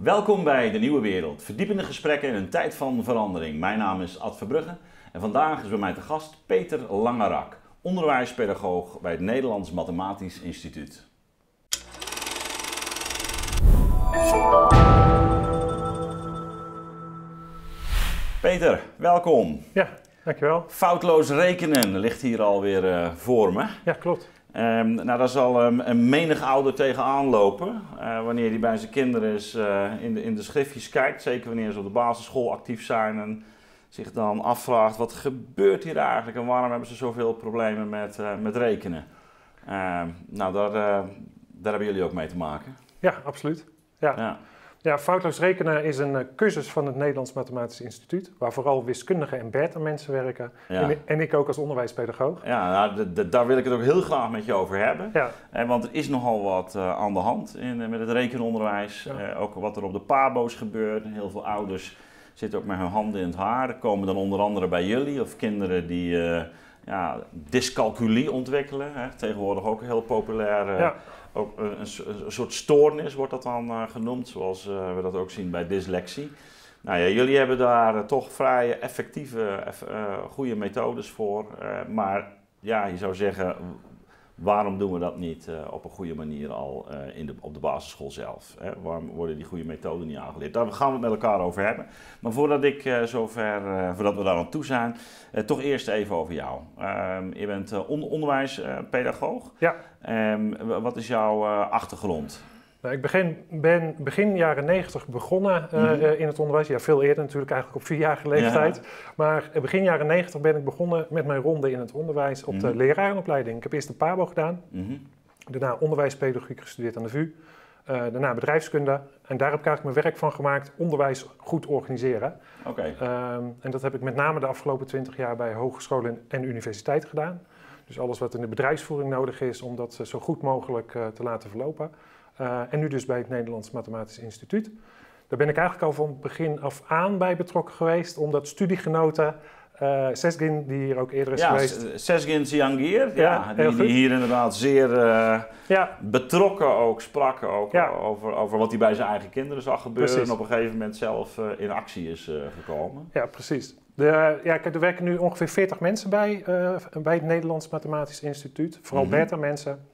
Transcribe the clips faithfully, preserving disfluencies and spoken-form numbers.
Welkom bij De Nieuwe Wereld, verdiepende gesprekken in een tijd van verandering. Mijn naam is Ad Verbrugge en vandaag is bij mij te gast Peter Langerak, onderwijspedagoog bij het Nederlands Mathematisch Instituut. Peter, welkom. Ja, dankjewel. Foutloos rekenen ligt hier alweer uh, voor me. Ja, klopt. Um, nou, daar zal um, een menig ouder tegenaan lopen uh, wanneer hij bij zijn kinderen eens, uh, in, de, in de schriftjes kijkt. Zeker wanneer ze op de basisschool actief zijn en zich dan afvraagt wat gebeurt hier eigenlijk en waarom hebben ze zoveel problemen met, uh, met rekenen. Uh, nou, daar, uh, daar hebben jullie ook mee te maken. Ja, absoluut. Ja. Ja. Ja, foutloos rekenen is een uh, cursus van het Nederlands Mathematisch Instituut, waar vooral wiskundigen en beta mensen werken. Ja. En, en ik ook als onderwijspedagoog. Ja, nou, de, de, daar wil ik het ook heel graag met je over hebben. Ja. Eh, want er is nogal wat uh, aan de hand in, uh, met het rekenonderwijs. Ja. Uh, ook wat er op de pabo's gebeurt. Heel veel ouders zitten ook met hun handen in het haar. Er komen dan onder andere bij jullie of kinderen die uh, ja, dyscalculie ontwikkelen. Hè. Tegenwoordig ook heel populair. Uh, Ja. Ook een, een, een soort stoornis wordt dat dan uh, genoemd, zoals uh, we dat ook zien bij dyslexie. Nou ja, jullie hebben daar uh, toch vrij effectieve, eff, uh, goede methodes voor. Uh, maar ja, je zou zeggen, waarom doen we dat niet uh, op een goede manier al uh, in de, op de basisschool zelf? Hè? Waarom worden die goede methoden niet aangeleerd? Daar gaan we het met elkaar over hebben. Maar voordat, ik, uh, zover, uh, voordat we daar aan toe zijn, uh, toch eerst even over jou. Uh, je bent uh, on onderwijspedagoog. Ja. Um, wat is jouw uh, achtergrond? Nou, ik begin, ben begin jaren negentig begonnen uh, Mm-hmm. uh, in het onderwijs. Ja, veel eerder natuurlijk, eigenlijk op vierjarige leeftijd. Ja. Maar uh, begin jaren negentig ben ik begonnen met mijn ronde in het onderwijs op mm-hmm. de lerarenopleiding. Ik heb eerst de pabo gedaan, mm-hmm. daarna onderwijspedagogiek gestudeerd aan de V U, uh, daarna bedrijfskunde. En daar heb ik eigenlijk mijn werk van gemaakt, onderwijs goed organiseren. Okay. Um, en dat heb ik met name de afgelopen twintig jaar bij hogescholen en universiteiten gedaan. Dus alles wat in de bedrijfsvoering nodig is om dat zo goed mogelijk uh, te laten verlopen. Uh, en nu dus bij het Nederlands Mathematisch Instituut. Daar ben ik eigenlijk al van het begin af aan bij betrokken geweest, omdat studiegenoten, uh, Sezgin, die hier ook eerder is ja, geweest. Sezgin Ziyangir, ja, ja, die, die hier inderdaad zeer uh, ja. betrokken ook sprak ook ja. over, over wat hij bij zijn eigen kinderen zag gebeuren. Precies. En op een gegeven moment zelf uh, in actie is uh, gekomen. Ja, precies. De, ja, er werken nu ongeveer veertig mensen bij, uh, bij het Nederlands Mathematisch Instituut. Vooral mm-hmm. beta mensen.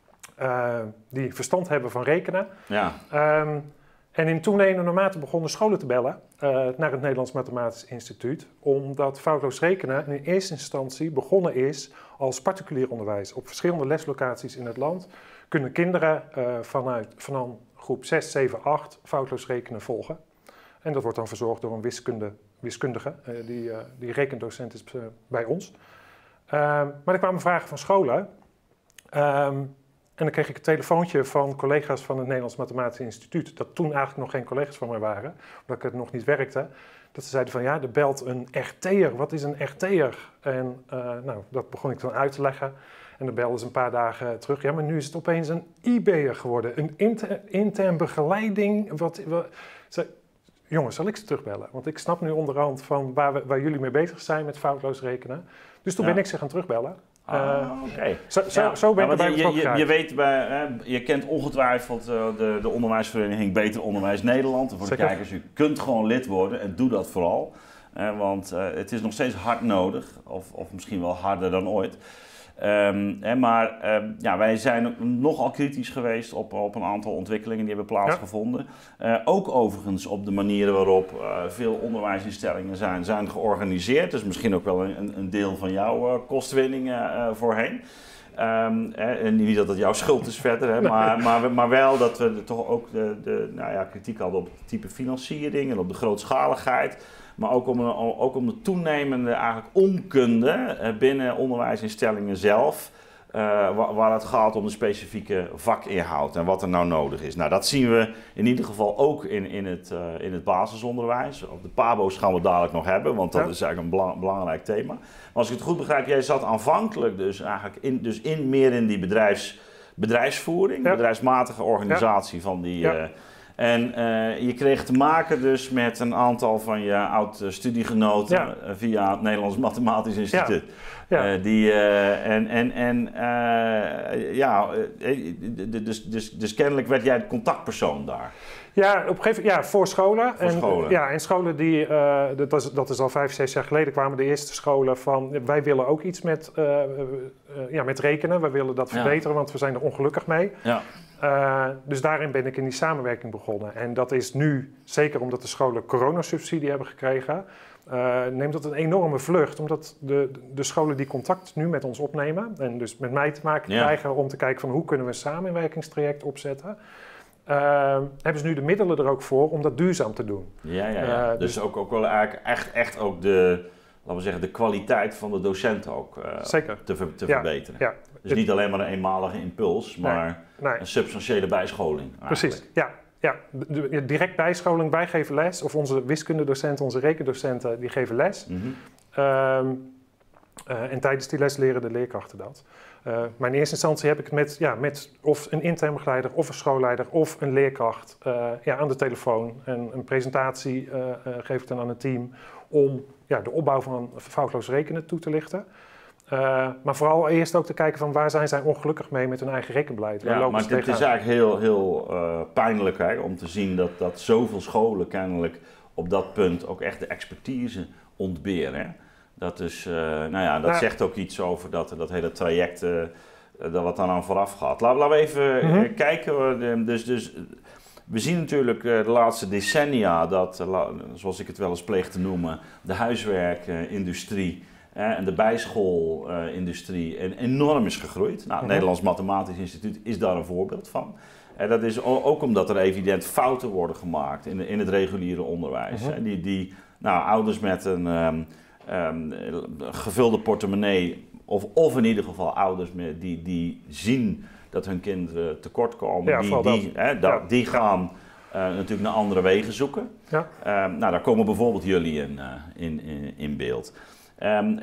Uh, die verstand hebben van rekenen. Ja. Um, en in toenemende mate begonnen scholen te bellen uh, naar het Nederlands Mathematisch Instituut, omdat foutloos rekenen in eerste instantie begonnen is als particulier onderwijs. Op verschillende leslocaties in het land kunnen kinderen uh, vanuit van groep zes, zeven, acht foutloos rekenen volgen. En dat wordt dan verzorgd door een wiskunde, wiskundige, uh, die, uh, die rekendocent is uh, bij ons. Uh, maar er kwamen vragen van scholen. Um, En dan kreeg ik een telefoontje van collega's van het Nederlands Mathematisch Instituut, dat toen eigenlijk nog geen collega's van mij waren, omdat ik het nog niet werkte. Dat ze zeiden van ja, er belt een R T'er. Wat is een R T'er? En uh, nou, dat begon ik dan uit te leggen. En dan belden ze een paar dagen terug. Ja, maar nu is het opeens een I B'er geworden. Een inter, intern begeleiding. Wat, wat, ze, jongens, zal ik ze terugbellen? Want ik snap nu onderhand van waar, we, waar jullie mee bezig zijn met foutloos rekenen. Dus toen ja. ben ik ze gaan terugbellen. Ah, uh, Oké. Okay. Zo, zo, ja. zo ben ik ja, erbij je, betrokken je, je weet, bij, hè, je kent ongetwijfeld uh, de, de onderwijsvereniging Beter Onderwijs Nederland. En voor Zeker. de kijkers, u kunt gewoon lid worden en doe dat vooral. Uh, want uh, het is nog steeds hard nodig, of, of misschien wel harder dan ooit. Um, hè, maar uh, ja, wij zijn nogal kritisch geweest op, op een aantal ontwikkelingen die hebben plaatsgevonden. Ja. Uh, ook overigens op de manieren waarop uh, veel onderwijsinstellingen zijn, zijn georganiseerd. Dus misschien ook wel een, een deel van jouw uh, kostwinning uh, voorheen. Um, hè, niet dat het jouw schuld is verder, hè, maar, maar, maar wel dat we toch ook de, de nou ja, kritiek hadden op het type financiering en op de grootschaligheid. Maar ook om, ook om de toenemende eigenlijk onkunde binnen onderwijsinstellingen zelf, uh, waar, waar het gaat om de specifieke vakinhoud en wat er nou nodig is. Nou, dat zien we in ieder geval ook in, in, het, uh, in het basisonderwijs. Op de pabo's gaan we dadelijk nog hebben, want dat ja. is eigenlijk een belang, belangrijk thema. Maar als ik het goed begrijp, jij zat aanvankelijk dus eigenlijk in, dus in meer in die bedrijfs, bedrijfsvoering, ja. bedrijfsmatige organisatie ja. van die... Ja. Uh, En uh, je kreeg te maken dus met een aantal van je oud-studiegenoten ja. via het Nederlands Mathematisch Instituut. Ja. Ja. Uh, die, uh, en en, en uh, ja, dus, dus, dus kennelijk werd jij de contactpersoon daar. Ja, op een gegeven ja, voor scholen. Voor en, scholen. Ja, en scholen die, uh, dat, is, dat is al vijf, zes jaar geleden, kwamen de eerste scholen van, wij willen ook iets met, uh, uh, ja, met rekenen, wij willen dat verbeteren, ja. want we zijn er ongelukkig mee. Ja. Uh, dus daarin ben ik in die samenwerking begonnen. En dat is nu, zeker omdat de scholen coronasubsidie hebben gekregen, uh, neemt dat een enorme vlucht. Omdat de, de scholen die contact nu met ons opnemen en dus met mij te maken ja. krijgen om te kijken van hoe kunnen we een samenwerkingstraject opzetten. Uh, hebben ze nu de middelen er ook voor om dat duurzaam te doen. Ja, ja, ja. Uh, dus, dus ook, ook wel eigenlijk echt, echt ook de, laten we zeggen, de kwaliteit van de docenten ook uh, Zeker. te, ver, te ja, verbeteren. Ja. Dus niet alleen maar een eenmalige impuls, maar nee, nee. een substantiële bijscholing. Eigenlijk. Precies, ja. ja. De, de, direct bijscholing, wij geven les, of onze wiskundedocenten, onze rekendocenten, die geven les. Mm-hmm. um, uh, en tijdens die les leren de leerkrachten dat. Uh, maar in eerste instantie heb ik het met, ja, met of een intern begeleider, of een schoolleider, of een leerkracht uh, ja, aan de telefoon. En een presentatie uh, uh, geef ik dan aan het team om ja, de opbouw van foutloos rekenen toe te lichten. Uh, maar vooral eerst ook te kijken van waar zijn zij ongelukkig mee met hun eigen rekenbeleid. Ja, maar het is eigenlijk heel, heel uh, pijnlijk hè, om te zien dat, dat zoveel scholen kennelijk op dat punt ook echt de expertise ontberen. Hè? Dat, is, uh, nou ja, dat nou, zegt ook iets over dat, dat hele traject uh, dat wat dan aan vooraf gaat. Laten, laten we even mm-hmm. uh, kijken. Dus, dus, we zien natuurlijk uh, de laatste decennia dat, uh, zoals ik het wel eens pleeg te noemen, de huiswerkindustrie uh, en de bijschoolindustrie uh, enorm is gegroeid. Nou, het mm-hmm. Nederlands Mathematisch Instituut is daar een voorbeeld van. En dat is ook omdat er evident fouten worden gemaakt in, de, in het reguliere onderwijs. Mm-hmm. Hè, die, die nou, ouders met een um, um, gevulde portemonnee, of, of in ieder geval ouders met, die, die zien dat hun kinderen tekortkomen, ja, die, die, hè, dat, ja. die gaan uh, natuurlijk naar andere wegen zoeken. Ja. Um, nou, daar komen bijvoorbeeld jullie in, uh, in, in, in beeld. Um,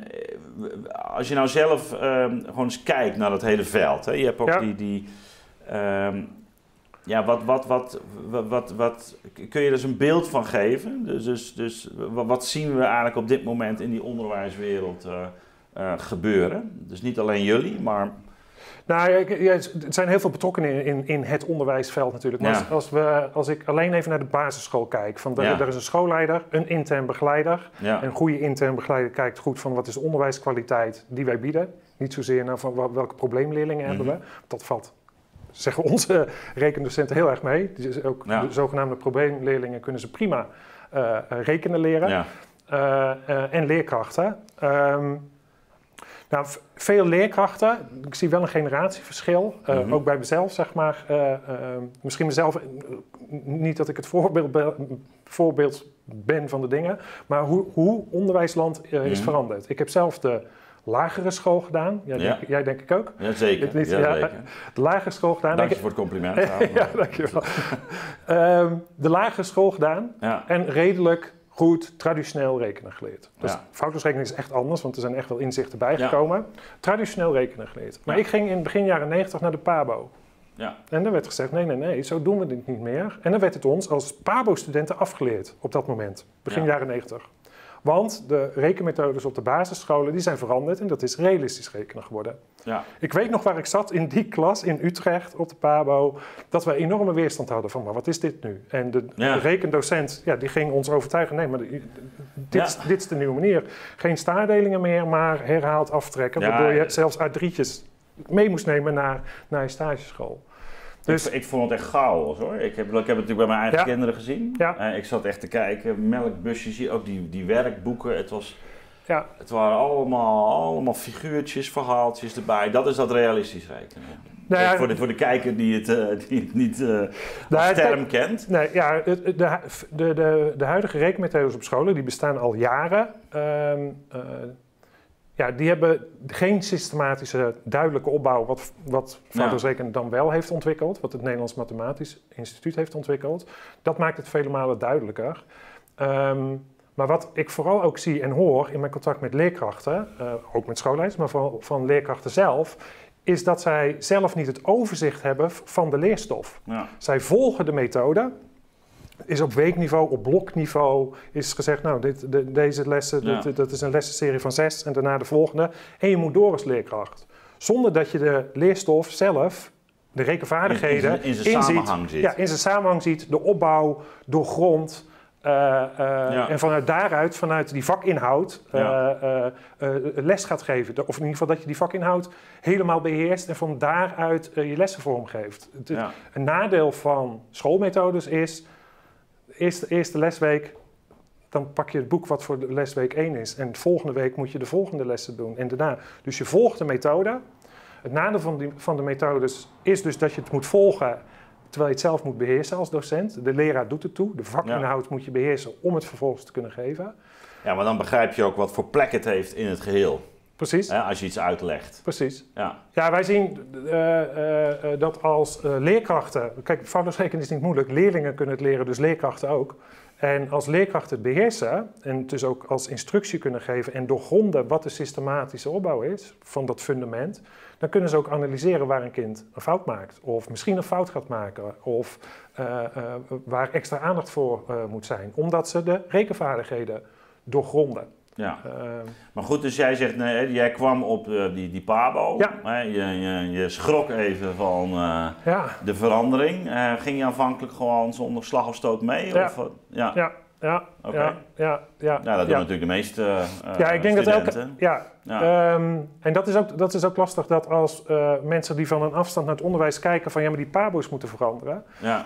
als je nou zelf um, gewoon eens kijkt naar dat hele veld, hè, je hebt ook ja. die... die um, Ja, wat, wat, wat, wat, wat, wat, kun je er dus een beeld van geven? Dus, dus, dus wat zien we eigenlijk op dit moment in die onderwijswereld uh, uh, gebeuren? Dus niet alleen jullie, maar... Nou, ja, er zijn heel veel betrokkenen in, in, in het onderwijsveld natuurlijk. Maar ja. als, als, we, als ik alleen even naar de basisschool kijk, van er, ja. er is een schoolleider, een intern begeleider. Ja. Een goede intern begeleider kijkt goed van wat is de onderwijskwaliteit die wij bieden. Niet zozeer naar van welke probleemleerlingen mm-hmm. hebben we. Dat valt... zeggen onze rekendocenten heel erg mee. Dus ook ja. de zogenaamde probleemleerlingen kunnen ze prima uh, rekenen leren. Ja. Uh, uh, en leerkrachten. Um, nou, v- veel leerkrachten, ik zie wel een generatieverschil. Uh, mm-hmm. Ook bij mezelf, zeg maar. Uh, uh, misschien mezelf, uh, niet dat ik het voorbeeld, be- voorbeeld ben van de dingen. Maar hoe, hoe onderwijsland uh, mm-hmm. is veranderd. Ik heb zelf de... lagere school gedaan. Jij, ja. denk, jij denk ik ook. Ja, zeker. Niet, ja, ja, zeker. De lagere school gedaan. Dank je voor het compliment. ja, dankjewel. um, de lagere school gedaan ja. en redelijk goed traditioneel rekenen geleerd. Dus ja. foutloos rekenen is echt anders, want er zijn echt wel inzichten bijgekomen. Ja. Traditioneel rekenen geleerd. Maar ja. ik ging in begin jaren negentig naar de PABO. Ja. En dan werd gezegd, nee, nee, nee, zo doen we dit niet meer. En dan werd het ons als PABO-studenten afgeleerd op dat moment. Begin ja. jaren negentig. Want de rekenmethodes op de basisscholen die zijn veranderd en dat is realistisch rekenen geworden. Ja. Ik weet nog waar ik zat in die klas in Utrecht op de PABO, dat we enorme weerstand hadden van, maar wat is dit nu? En de, ja. de rekendocent ja, die ging ons overtuigen, nee, maar de, dit, ja. dit is de nieuwe manier. Geen staardelingen meer, maar herhaald aftrekken, ja, waardoor je zelfs uit drietjes mee moest nemen naar, naar je stageschool. Dus ik, ik vond het echt chaos hoor. Ik heb, ik heb het natuurlijk bij mijn eigen ja. kinderen gezien. Ja. Uh, ik zat echt te kijken, melkbusjes, ook die, die werkboeken. Het, was, ja. het waren allemaal, allemaal figuurtjes, verhaaltjes erbij. Dat is dat realistisch rekenen. Nou ja, voor, de, voor de kijker die het, uh, die het niet uh, als nou, term kent. Nee, ja, de, de, de, de, de huidige rekenmethodes op scholen die bestaan al jaren. Uh, uh, Ja, die hebben geen systematische, duidelijke opbouw wat, wat foutloos rekenen dan wel heeft ontwikkeld, wat het Nederlands Mathematisch Instituut heeft ontwikkeld. Dat maakt het vele malen duidelijker. Um, maar wat ik vooral ook zie en hoor in mijn contact met leerkrachten, uh, ook met schoolleiders, maar vooral van leerkrachten zelf, is dat zij zelf niet het overzicht hebben van de leerstof. Ja. Zij volgen de methode. Is op weekniveau, op blokniveau, is gezegd, nou, dit, de, deze lessen, ja. dit, dat is een lessenserie van zes en daarna de volgende. En je moet door als leerkracht. Zonder dat je de leerstof zelf de rekenvaardigheden in, in, in zijn samenhang ziet. Ja, in zijn samenhang ziet, de opbouw, doorgrond. Uh, uh, ja. En vanuit daaruit, vanuit die vakinhoud, uh, ja. uh, uh, les gaat geven. Of in ieder geval dat je die vakinhoud helemaal beheerst en van daaruit uh, je lessen vormgeeft. Het, ja. Een nadeel van schoolmethodes is, de eerste, eerste lesweek, dan pak je het boek wat voor de lesweek één is. En de volgende week moet je de volgende lessen doen. En daarna. Dus je volgt de methode. Het nadeel van, die, van de methodes is dus dat je het moet volgen terwijl je het zelf moet beheersen als docent. De leraar doet het toe. De vakinhoud ja. moet je beheersen om het vervolgens te kunnen geven. Ja, maar dan begrijp je ook wat voor plek het heeft in het geheel. Precies. Ja, als je iets uitlegt. Precies. Ja, ja wij zien uh, uh, dat als uh, leerkrachten... Kijk, foutloosrekenen is niet moeilijk. Leerlingen kunnen het leren, dus leerkrachten ook. En als leerkrachten het beheersen en dus ook als instructie kunnen geven en doorgronden wat de systematische opbouw is van dat fundament, dan kunnen ze ook analyseren waar een kind een fout maakt. Of misschien een fout gaat maken. Of uh, uh, waar extra aandacht voor uh, moet zijn. Omdat ze de rekenvaardigheden doorgronden. Ja, uh, maar goed, dus jij zegt, nee, jij kwam op uh, die, die Pabo. Ja. Hè, je, je, je schrok even van uh, ja. de verandering. Uh, ging je aanvankelijk gewoon zonder slag of stoot mee? Ja. Of, uh, ja. ja. Ja, okay. ja, ja, ja. Ja, dat doen ja. natuurlijk de meeste uh, ja, ik denk studenten. Dat elke, ja, ja. Um, en dat is, ook, dat is ook lastig dat als uh, mensen die van een afstand naar het onderwijs kijken van ja, maar die Pabo's moeten veranderen.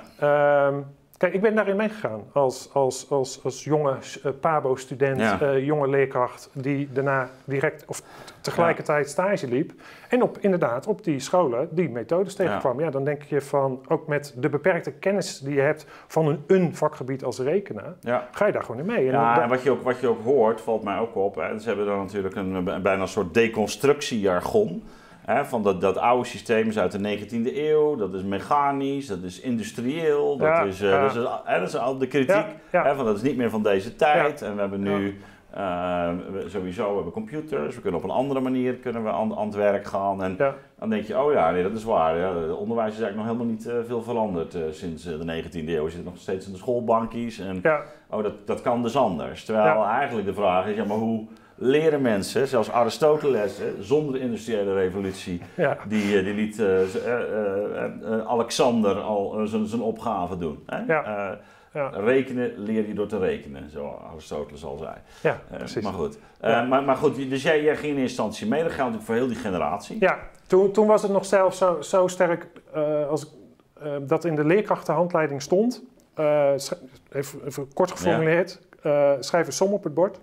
Ja. Um, Kijk, ik ben daarin meegegaan als, als, als, als jonge uh, Pabo-student, ja. uh, jonge leerkracht die daarna direct of tegelijkertijd stage liep. En op, inderdaad op die scholen die methodes tegenkwam. Ja. ja, dan denk je van, ook met de beperkte kennis die je hebt van een, een vakgebied als rekenen, ja. ga je daar gewoon in mee. En ja, dan, en wat je, ook, wat je ook hoort, valt mij ook op. Hè, ze hebben dan natuurlijk een, bijna een soort deconstructiejargon. He, van dat, dat oude systeem is uit de negentiende eeuw, dat is mechanisch, dat is industrieel, dat, ja, is, uh, ja. dat, is, he, dat is al de kritiek, ja, ja. He, van dat is niet meer van deze tijd. Ja. En we hebben nu uh, we, sowieso we hebben computers, we kunnen op een andere manier kunnen we aan, aan het werk gaan. En ja. dan denk je, oh ja, nee, dat is waar. Ja, het onderwijs is eigenlijk nog helemaal niet uh, veel veranderd uh, sinds uh, de negentiende eeuw. We zitten nog steeds in de schoolbankjes en ja. oh, dat, dat kan dus anders. Terwijl ja. eigenlijk de vraag is, ja, maar hoe leren mensen, zelfs Aristoteles, hè, zonder de industriële revolutie, ja. die, die liet uh, uh, uh, uh, Alexander al uh, zijn opgave doen. Hè? Ja. Uh, ja. Rekenen leer je door te rekenen, zoals Aristoteles al zei. Ja, precies. Uh, maar, goed. Uh, ja. maar, maar goed, dus jij, jij ging in eerste instantie mee, dat geldt natuurlijk voor heel die generatie. Ja, toen, toen was het nog zelfs zo, zo sterk uh, als, uh, dat in de leerkrachtenhandleiding stond, uh, even, even kort geformuleerd, ja. uh, schrijf een som op het bord.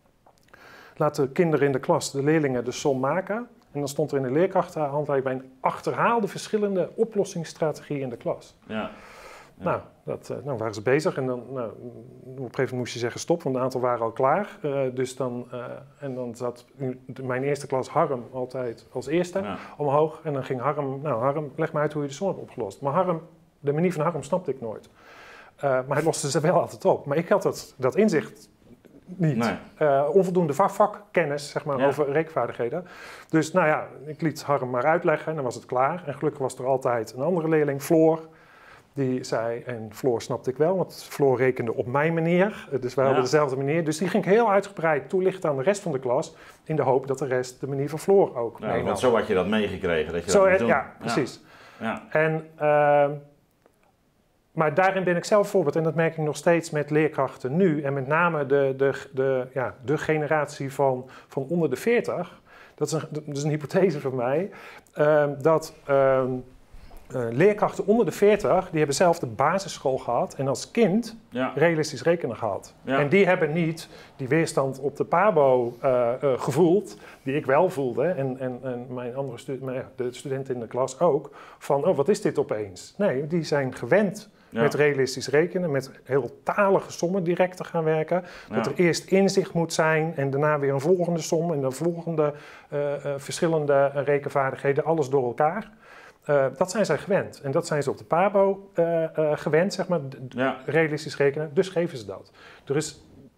Laat de kinderen in de klas, de leerlingen, de som maken. En dan stond er in de leerkrachtenhandleiding bij een achterhaalde verschillende oplossingsstrategieën in de klas. Ja. Ja. Nou, dat, uh, nou waren ze bezig en dan, nou, op een gegeven moment moest je zeggen stop, want een aantal waren al klaar. Uh, dus dan, uh, en dan zat mijn eerste klas Harm altijd als eerste ja. omhoog. En dan ging Harm, nou Harm, leg me uit hoe je de som hebt opgelost. Maar Harm, de manier van Harm snapte ik nooit. Uh, maar hij loste ze wel altijd op. Maar ik had dat, dat inzicht niet. Nee. Uh, onvoldoende vak, vakkennis zeg maar, ja. over rekenvaardigheden. Dus nou ja, ik liet Harm maar uitleggen en dan was het klaar. En gelukkig was er altijd een andere leerling, Floor, die zei, en Floor snapte ik wel, want Floor rekende op mijn manier. Dus wij ja. hadden dezelfde manier. Dus die ging ik heel uitgebreid toelichten aan de rest van de klas, in de hoop dat de rest de manier van Floor ook ja, want zo had je dat meegekregen, dat je zo, dat moest doen. Ja, precies. Ja. Ja. En... Uh, Maar daarin ben ik zelf voorbeeld en dat merk ik nog steeds met leerkrachten nu. En met name de, de, de, ja, de generatie van, van onder de veertig. Dat is een, dat is een hypothese van mij. Uh, dat uh, uh, leerkrachten onder de veertig, die hebben zelf de basisschool gehad. En als kind ja. realistisch rekenen gehad. Ja. En die hebben niet die weerstand op de Pabo uh, uh, gevoeld. Die ik wel voelde. En, en, en mijn andere stu- maar ja, de studenten in de klas ook. Van, oh, wat is dit opeens? Nee, die zijn gewend. Ja. Met realistisch rekenen, met heel talige sommen direct te gaan werken. Dat ja. er eerst inzicht moet zijn en daarna weer een volgende som en dan volgende uh, uh, verschillende rekenvaardigheden, alles door elkaar. Uh, dat zijn zij gewend. En dat zijn ze op de Pabo uh, uh, gewend, zeg maar, d- ja. realistisch rekenen. Dus geven ze dat. Er is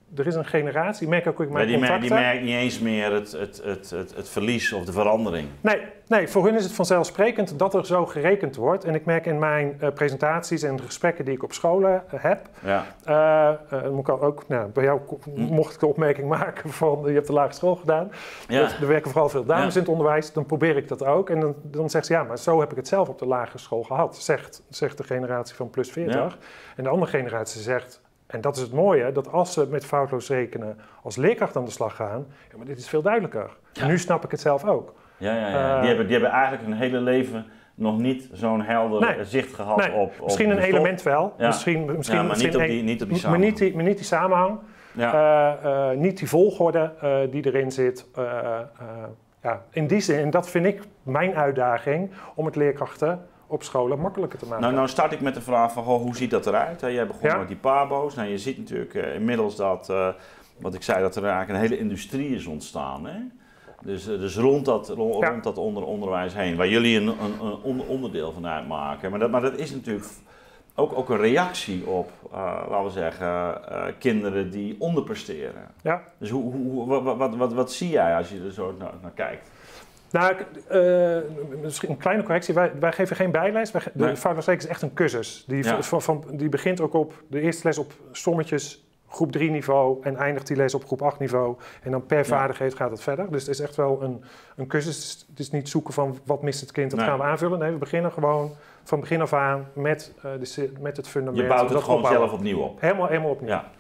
er is een generatie, ik merk ook in mijn maar die contacten... Merkt, die merkt niet eens meer het, het, het, het, het verlies of de verandering. Nee, nee, voor hun is het vanzelfsprekend dat er zo gerekend wordt. En ik merk in mijn uh, presentaties en de gesprekken die ik op scholen uh, heb... Ja. Uh, uh, moet ik ook, nou, bij jou mocht ik de opmerking maken van... je hebt de lagere school gedaan. Ja. Er, er werken vooral veel dames ja. in het onderwijs. Dan probeer ik dat ook. En dan, dan zegt ze, ja, maar zo heb ik het zelf op de lagere school gehad. Zegt, zegt de generatie van plus veertig. Ja. En de andere generatie zegt... En dat is het mooie, dat als ze met foutloos rekenen als leerkracht aan de slag gaan, ja, maar dit is veel duidelijker. Ja. En nu snap ik het zelf ook. Ja, ja, ja. Uh, die, hebben, die hebben eigenlijk hun hele leven nog niet zo'n helder nee, zicht gehad nee. op, op misschien een element wel, ja. misschien, misschien, ja, maar misschien niet op die, niet op die samenhang. Maar niet die, maar niet die samenhang, ja. uh, uh, niet die volgorde uh, die erin zit. Uh, uh, ja, in die zin, en dat vind ik mijn uitdaging om het leerkrachten op scholen makkelijker te maken. Nou, nou start ik met de vraag van, goh, hoe ziet dat eruit? Jij begon ja. met die pabo's. Nou, je ziet natuurlijk uh, inmiddels dat, uh, wat ik zei, dat er eigenlijk een hele industrie is ontstaan. Hè? Dus, uh, dus rond dat, rond, ja. rond dat onder, onderwijs heen, waar jullie een, een, een onderdeel van uitmaken. Maar dat, maar dat is natuurlijk ook, ook een reactie op, uh, laten we zeggen, uh, kinderen die onderpresteren. Ja. Dus hoe, hoe, wat, wat, wat, wat zie jij als je er zo naar, naar kijkt? Nou, uh, misschien een kleine correctie. Wij, wij geven geen bijles. Wij, de nee. foutloos rekenen is echt een cursus. Die, ja. van, van, die begint ook op de eerste les op sommetjes groep drie niveau en eindigt die les op groep acht niveau. En dan per ja. vaardigheid gaat het verder. Dus het is echt wel een, een cursus. Het is niet zoeken van wat mist het kind, dat nee. gaan we aanvullen. Nee, we beginnen gewoon van begin af aan met, uh, de, met het fundament. Je bouwt het gewoon opbouwen. zelf opnieuw op. Helemaal, helemaal opnieuw, ja.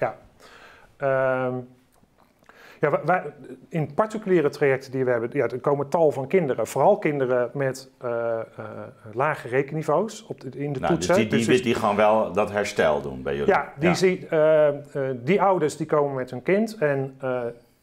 ja. Um, Ja, wij, in particuliere trajecten die we hebben, ja, er komen tal van kinderen. Vooral kinderen met uh, uh, lage rekenniveaus op de, in de nou, toetsen. Dus die, die, dus, die gaan wel dat herstel doen bij jullie? Ja, die, ja. Zie, uh, uh, die ouders die komen met hun kind. En uh,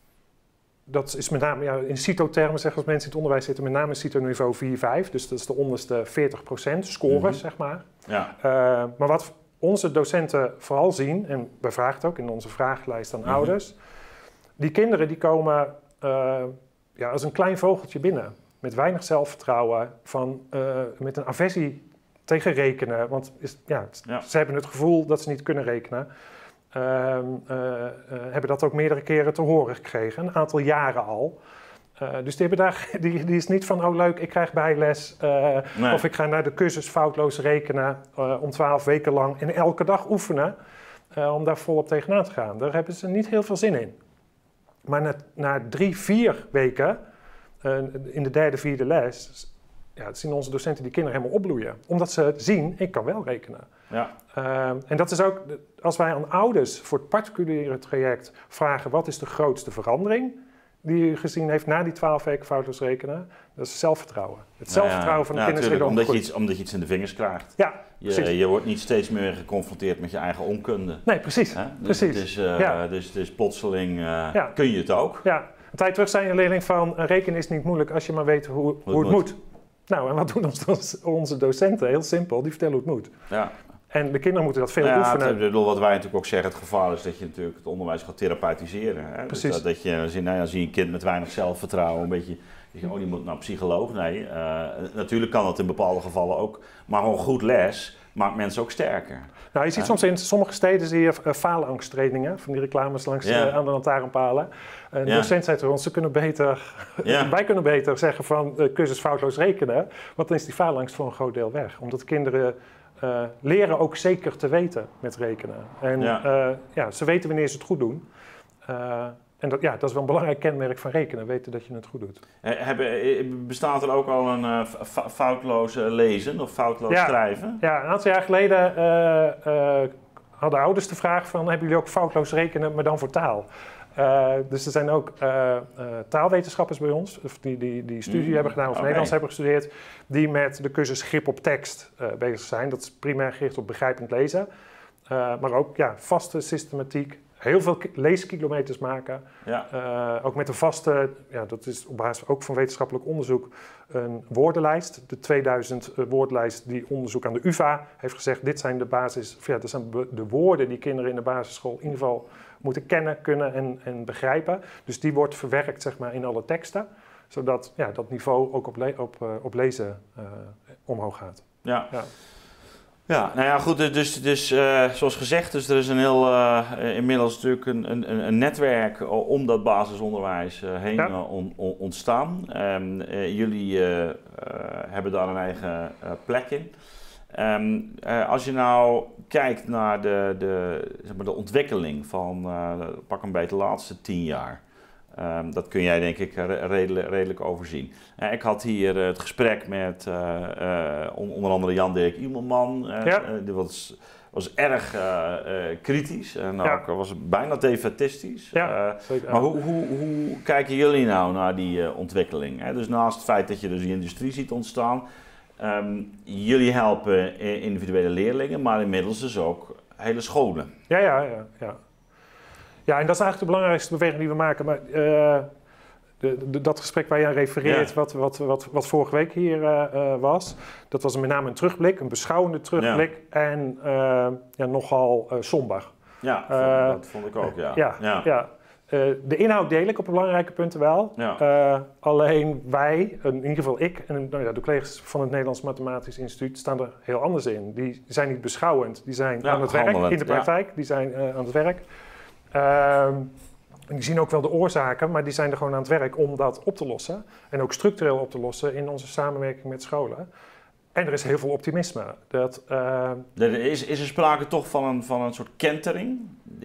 dat is met name, ja, in CITO-termen zeggen als mensen in het onderwijs zitten, met name in CITO-niveau vier vijf. Dus dat is de onderste veertig procent score, mm-hmm. zeg maar. Ja. Uh, maar wat onze docenten vooral zien, en we vragen het ook in onze vragenlijst aan mm-hmm. ouders... Die kinderen die komen uh, ja, als een klein vogeltje binnen. Met weinig zelfvertrouwen, van, uh, met een aversie tegen rekenen. Want is, ja, ja. ze hebben het gevoel dat ze niet kunnen rekenen. Uh, uh, uh, hebben dat ook meerdere keren te horen gekregen, een aantal jaren al. Uh, dus die, hebben daar, die, die is niet van, oh leuk, ik krijg bijles. Uh, nee. Of ik ga naar de cursus foutloos rekenen uh, om twaalf weken lang. En elke dag oefenen uh, om daar volop tegenaan te gaan. Daar hebben ze niet heel veel zin in. Maar na, na drie, vier weken, uh, in de derde, vierde les, ja, zien onze docenten die kinderen helemaal opbloeien. Omdat ze zien, ik kan wel rekenen. Ja. Uh, en dat is ook, als wij aan ouders voor het particuliere traject vragen, wat is de grootste verandering die u gezien heeft na die twaalf weken foutloos rekenen? Dat is zelfvertrouwen. Het zelfvertrouwen nou ja, van de nou, kinderen is omdat je, iets, omdat je iets in de vingers krijgt. Ja, je, je wordt niet steeds meer geconfronteerd met je eigen onkunde. Nee, precies. Dus, precies. Dus, uh, ja. dus, dus plotseling uh, ja. kun je het ook. Ja, een tijd terug zei een leerling van, rekenen is niet moeilijk als je maar weet hoe, hoe, hoe het moet. moet. Nou, en wat doen ons, onze docenten? Heel simpel, die vertellen hoe het moet. Ja. En de kinderen moeten dat veel nou ja, oefenen. Het, bedoel, wat wij natuurlijk ook zeggen, het gevaar is dat je natuurlijk het onderwijs gaat therapeutiseren. Hè? Precies. Dus dat, dat je, nou ja, zie je een kind met weinig zelfvertrouwen, een beetje, je, oh die moet naar een psycholoog. Nee, uh, natuurlijk kan dat in bepaalde gevallen ook, maar gewoon goed les maakt mensen ook sterker. Nou, je ziet ja. soms in sommige steden zie je uh, faalangsttrainingen, van die reclames langs ja. uh, aan de lantaarnpalen. Een ja. docent zei tegen ons, ze kunnen beter, ja. wij kunnen beter zeggen van uh, cursus foutloos rekenen, want dan is die faalangst voor een groot deel weg. Omdat kinderen uh, leren ook zeker te weten met rekenen. En ja. Uh, ja, ze weten wanneer ze het goed doen. Uh, En dat, ja, dat is wel een belangrijk kenmerk van rekenen, weten dat je het goed doet. Hebben, bestaat er ook al een uh, foutloos lezen of foutloos ja, schrijven? Ja, een aantal jaar geleden uh, uh, hadden ouders de vraag van, hebben jullie ook foutloos rekenen, maar dan voor taal? Uh, dus er zijn ook uh, uh, taalwetenschappers bij ons, die die, die studie mm, hebben gedaan of okay. Nederlands hebben gestudeerd, die met de cursus grip op tekst uh, bezig zijn. Dat is primair gericht op begrijpend lezen, uh, maar ook ja, vaste systematiek. Heel veel leeskilometers maken. Ja. Uh, ook met een vaste, ja, dat is op basis ook van wetenschappelijk onderzoek, een woordenlijst. De tweeduizend uh, woordenlijst die onderzoek aan de U vA heeft gezegd, dit zijn de basis, ja, dat zijn de woorden die kinderen in de basisschool in ieder geval moeten kennen, kunnen en, en begrijpen. Dus die wordt verwerkt zeg maar, in alle teksten, zodat ja, dat niveau ook op, le- op, uh, op lezen uh, omhoog gaat. Ja. Ja. Ja, nou ja, goed, dus, dus uh, zoals gezegd, dus er is een heel, uh, inmiddels natuurlijk een, een, een netwerk om dat basisonderwijs uh, heen ja. uh, on, on, ontstaan. Um, uh, jullie uh, uh, hebben daar een eigen uh, plek in. Um, uh, als je nou kijkt naar de, de, zeg maar de ontwikkeling van uh, pak een beetje de laatste tien jaar. Um, dat kun jij denk ik redelijk, redelijk overzien. Uh, ik had hier uh, het gesprek met uh, uh, onder andere Jan-Dirk Iemelman. Uh, ja. uh, die was, was erg uh, uh, kritisch en ja. ook was bijna defaitistisch. Ja, uh, zeker. Maar hoe, hoe, hoe kijken jullie nou naar die uh, ontwikkeling? Hè? Dus naast het feit dat je dus die industrie ziet ontstaan, um, jullie helpen individuele leerlingen, maar inmiddels dus ook hele scholen. Ja, ja, ja. ja. Ja, en dat is eigenlijk de belangrijkste beweging die we maken. Maar uh, de, de, dat gesprek waar je aan refereert, ja. wat, wat, wat, wat vorige week hier uh, uh, was, dat was met name een terugblik, een beschouwende terugblik ja. en uh, ja, nogal uh, somber. Ja, uh, dat vond ik ook, ja. ja, ja. ja. Uh, de inhoud deel ik op belangrijke punten wel. Ja. Uh, alleen wij, in ieder geval ik en nou ja, de collega's van het Nederlands Mathematisch Instituut staan er heel anders in. Die zijn niet beschouwend, die zijn ja, aan het werk in de praktijk, ja. die zijn uh, aan het werk. Uh, die zien ook wel de oorzaken, maar die zijn er gewoon aan het werk om dat op te lossen. En ook structureel op te lossen in onze samenwerking met scholen. En er is heel veel optimisme. Dat, uh, is, is er sprake toch van een, van een soort kentering?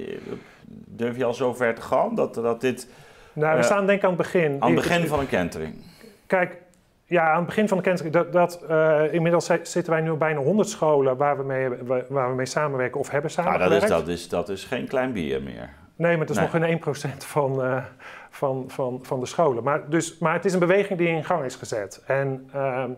Durf je al zo ver te gaan? Dat, dat dit, nou, we uh, staan denk ik aan het begin. Aan het begin van een kentering? Kijk, ja, aan het begin van de kentering. Dat, dat, uh, inmiddels zitten wij nu op bijna honderd scholen waar we mee, waar we mee samenwerken of hebben samengewerkt. Ah, dat, is, dat, is, dat is geen klein bier meer. Nee, maar het is nee. nog geen één procent van, uh, van, van, van de scholen. Maar, dus, maar het is een beweging die in gang is gezet. En um,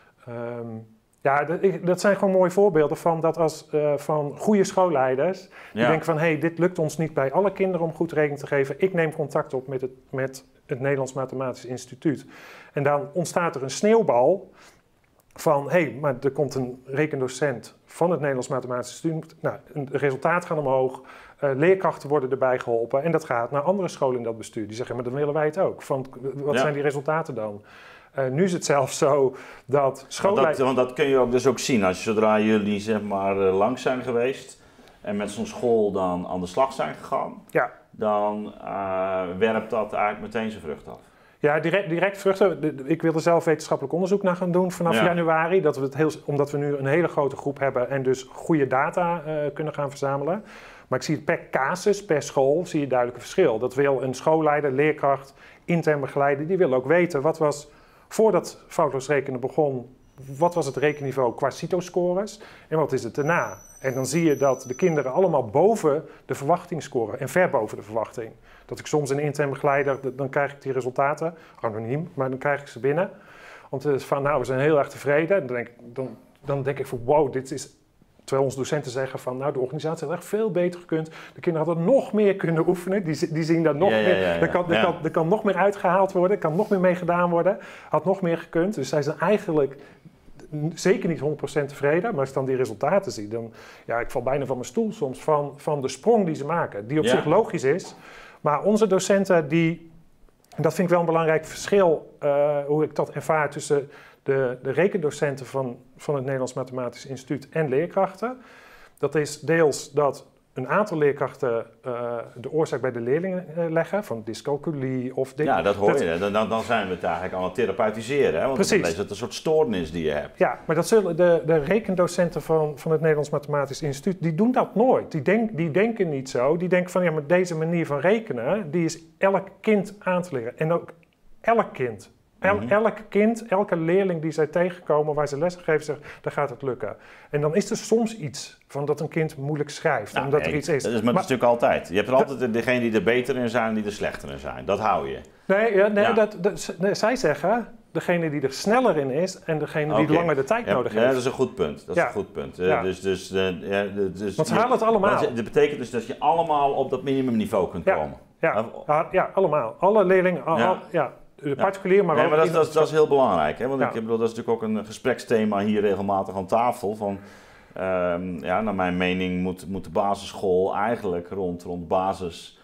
um, ja, dat, dat zijn gewoon mooie voorbeelden van dat als uh, van goede schoolleiders. Die ja. denken van, hé, hey, dit lukt ons niet bij alle kinderen om goed rekening te geven. Ik neem contact op met het, met het Nederlands Mathematisch Instituut. En dan ontstaat er een sneeuwbal van, hé, hey, maar er komt een rekendocent van het Nederlands Mathematisch Instituut. Nou, de resultaten gaan omhoog. Uh, leerkrachten worden erbij geholpen en dat gaat naar andere scholen in dat bestuur. Die zeggen, maar dan willen wij het ook. Van, wat ja. zijn die resultaten dan? Uh, nu is het zelfs zo dat schoolleiders... Want, want dat kun je ook dus ook zien. Als je, zodra jullie zeg maar uh, langs zijn geweest en met zo'n school dan aan de slag zijn gegaan, ja. dan uh, werpt dat eigenlijk meteen zijn vrucht af. Ja, direct, direct vruchten. Ik wil er zelf wetenschappelijk onderzoek naar gaan doen vanaf ja. januari. Dat we het heel, omdat we nu een hele grote groep hebben en dus goede data uh, kunnen gaan verzamelen. Maar ik zie het per casus, per school, zie je duidelijk een verschil. Dat wil een schoolleider, leerkracht, intern begeleider, die wil ook weten wat was, voordat foutloos rekenen begon, wat was het rekenniveau qua CITO-scores en wat is het daarna. En dan zie je dat de kinderen allemaal boven de verwachting scoren en ver boven de verwachting. Dat ik soms een intern begeleider, dan krijg ik die resultaten, anoniem, maar dan krijg ik ze binnen. Om te van, nou, we zijn heel erg tevreden. Dan denk, dan, dan denk ik van, wow, dit is... Terwijl onze docenten zeggen van, nou, de organisatie had echt veel beter gekund. De kinderen hadden nog meer kunnen oefenen. Die, die zien dat nog ja, meer. Ja, ja, ja. Er, kan, er, ja. kan, er kan nog meer uitgehaald worden. Er kan nog meer mee gedaan worden. Had nog meer gekund. Dus zij zijn eigenlijk zeker niet honderd procent tevreden. Maar als ik dan die resultaten zie, dan... Ja, ik val bijna van mijn stoel soms van, van de sprong die ze maken. Die op ja. zich logisch is. Maar onze docenten, die... Dat vind ik wel een belangrijk verschil, uh, hoe ik dat ervaar tussen... De, de rekendocenten van, van het Nederlands Mathematisch Instituut en leerkrachten. Dat is deels dat een aantal leerkrachten uh, de oorzaak bij de leerlingen uh, leggen, van dyscalculie of... Ja, dat hoor je. Dat, dan, dan zijn we het eigenlijk aan het therapeutiseren. Hè? Want precies. Dan is het een soort stoornis die je hebt. Ja, maar dat zullen de, de rekendocenten van, van het Nederlands Mathematisch Instituut, die doen dat nooit. Die, denk, die denken niet zo. Die denken van, ja, maar deze manier van rekenen, die is elk kind aan te leren. En ook elk kind. El, elk kind, elke leerling die zij tegenkomen waar ze les geven, zegt, dan gaat het lukken. En dan is er soms iets van dat een kind moeilijk schrijft, nou, omdat nee, er iets is. Dat is maar, maar dat is natuurlijk altijd. Je hebt er altijd degene die er beter in zijn en die er slechter in zijn. Dat hou je. Nee, ja, nee, ja. Dat, dat, nee zij zeggen, degene die er sneller in is en degene die okay. langer de tijd ja, nodig ja, heeft. Dat is een goed punt. Dat is ja. een goed punt. Ja. Dus, dus, uh, ja, dus, Want ze halen het allemaal. Dat betekent dus dat je allemaal op dat minimumniveau kunt ja. komen. Ja. Ja. ja, allemaal. Alle leerlingen, al, ja. Al, ja. De particulier, maar nee, ook... maar dat, dat, dat is heel belangrijk. Hè? Want ja. ik bedoel, dat is natuurlijk ook een gespreksthema hier regelmatig aan tafel. Van, um, ja, naar mijn mening moet, moet de basisschool eigenlijk rond, rond basis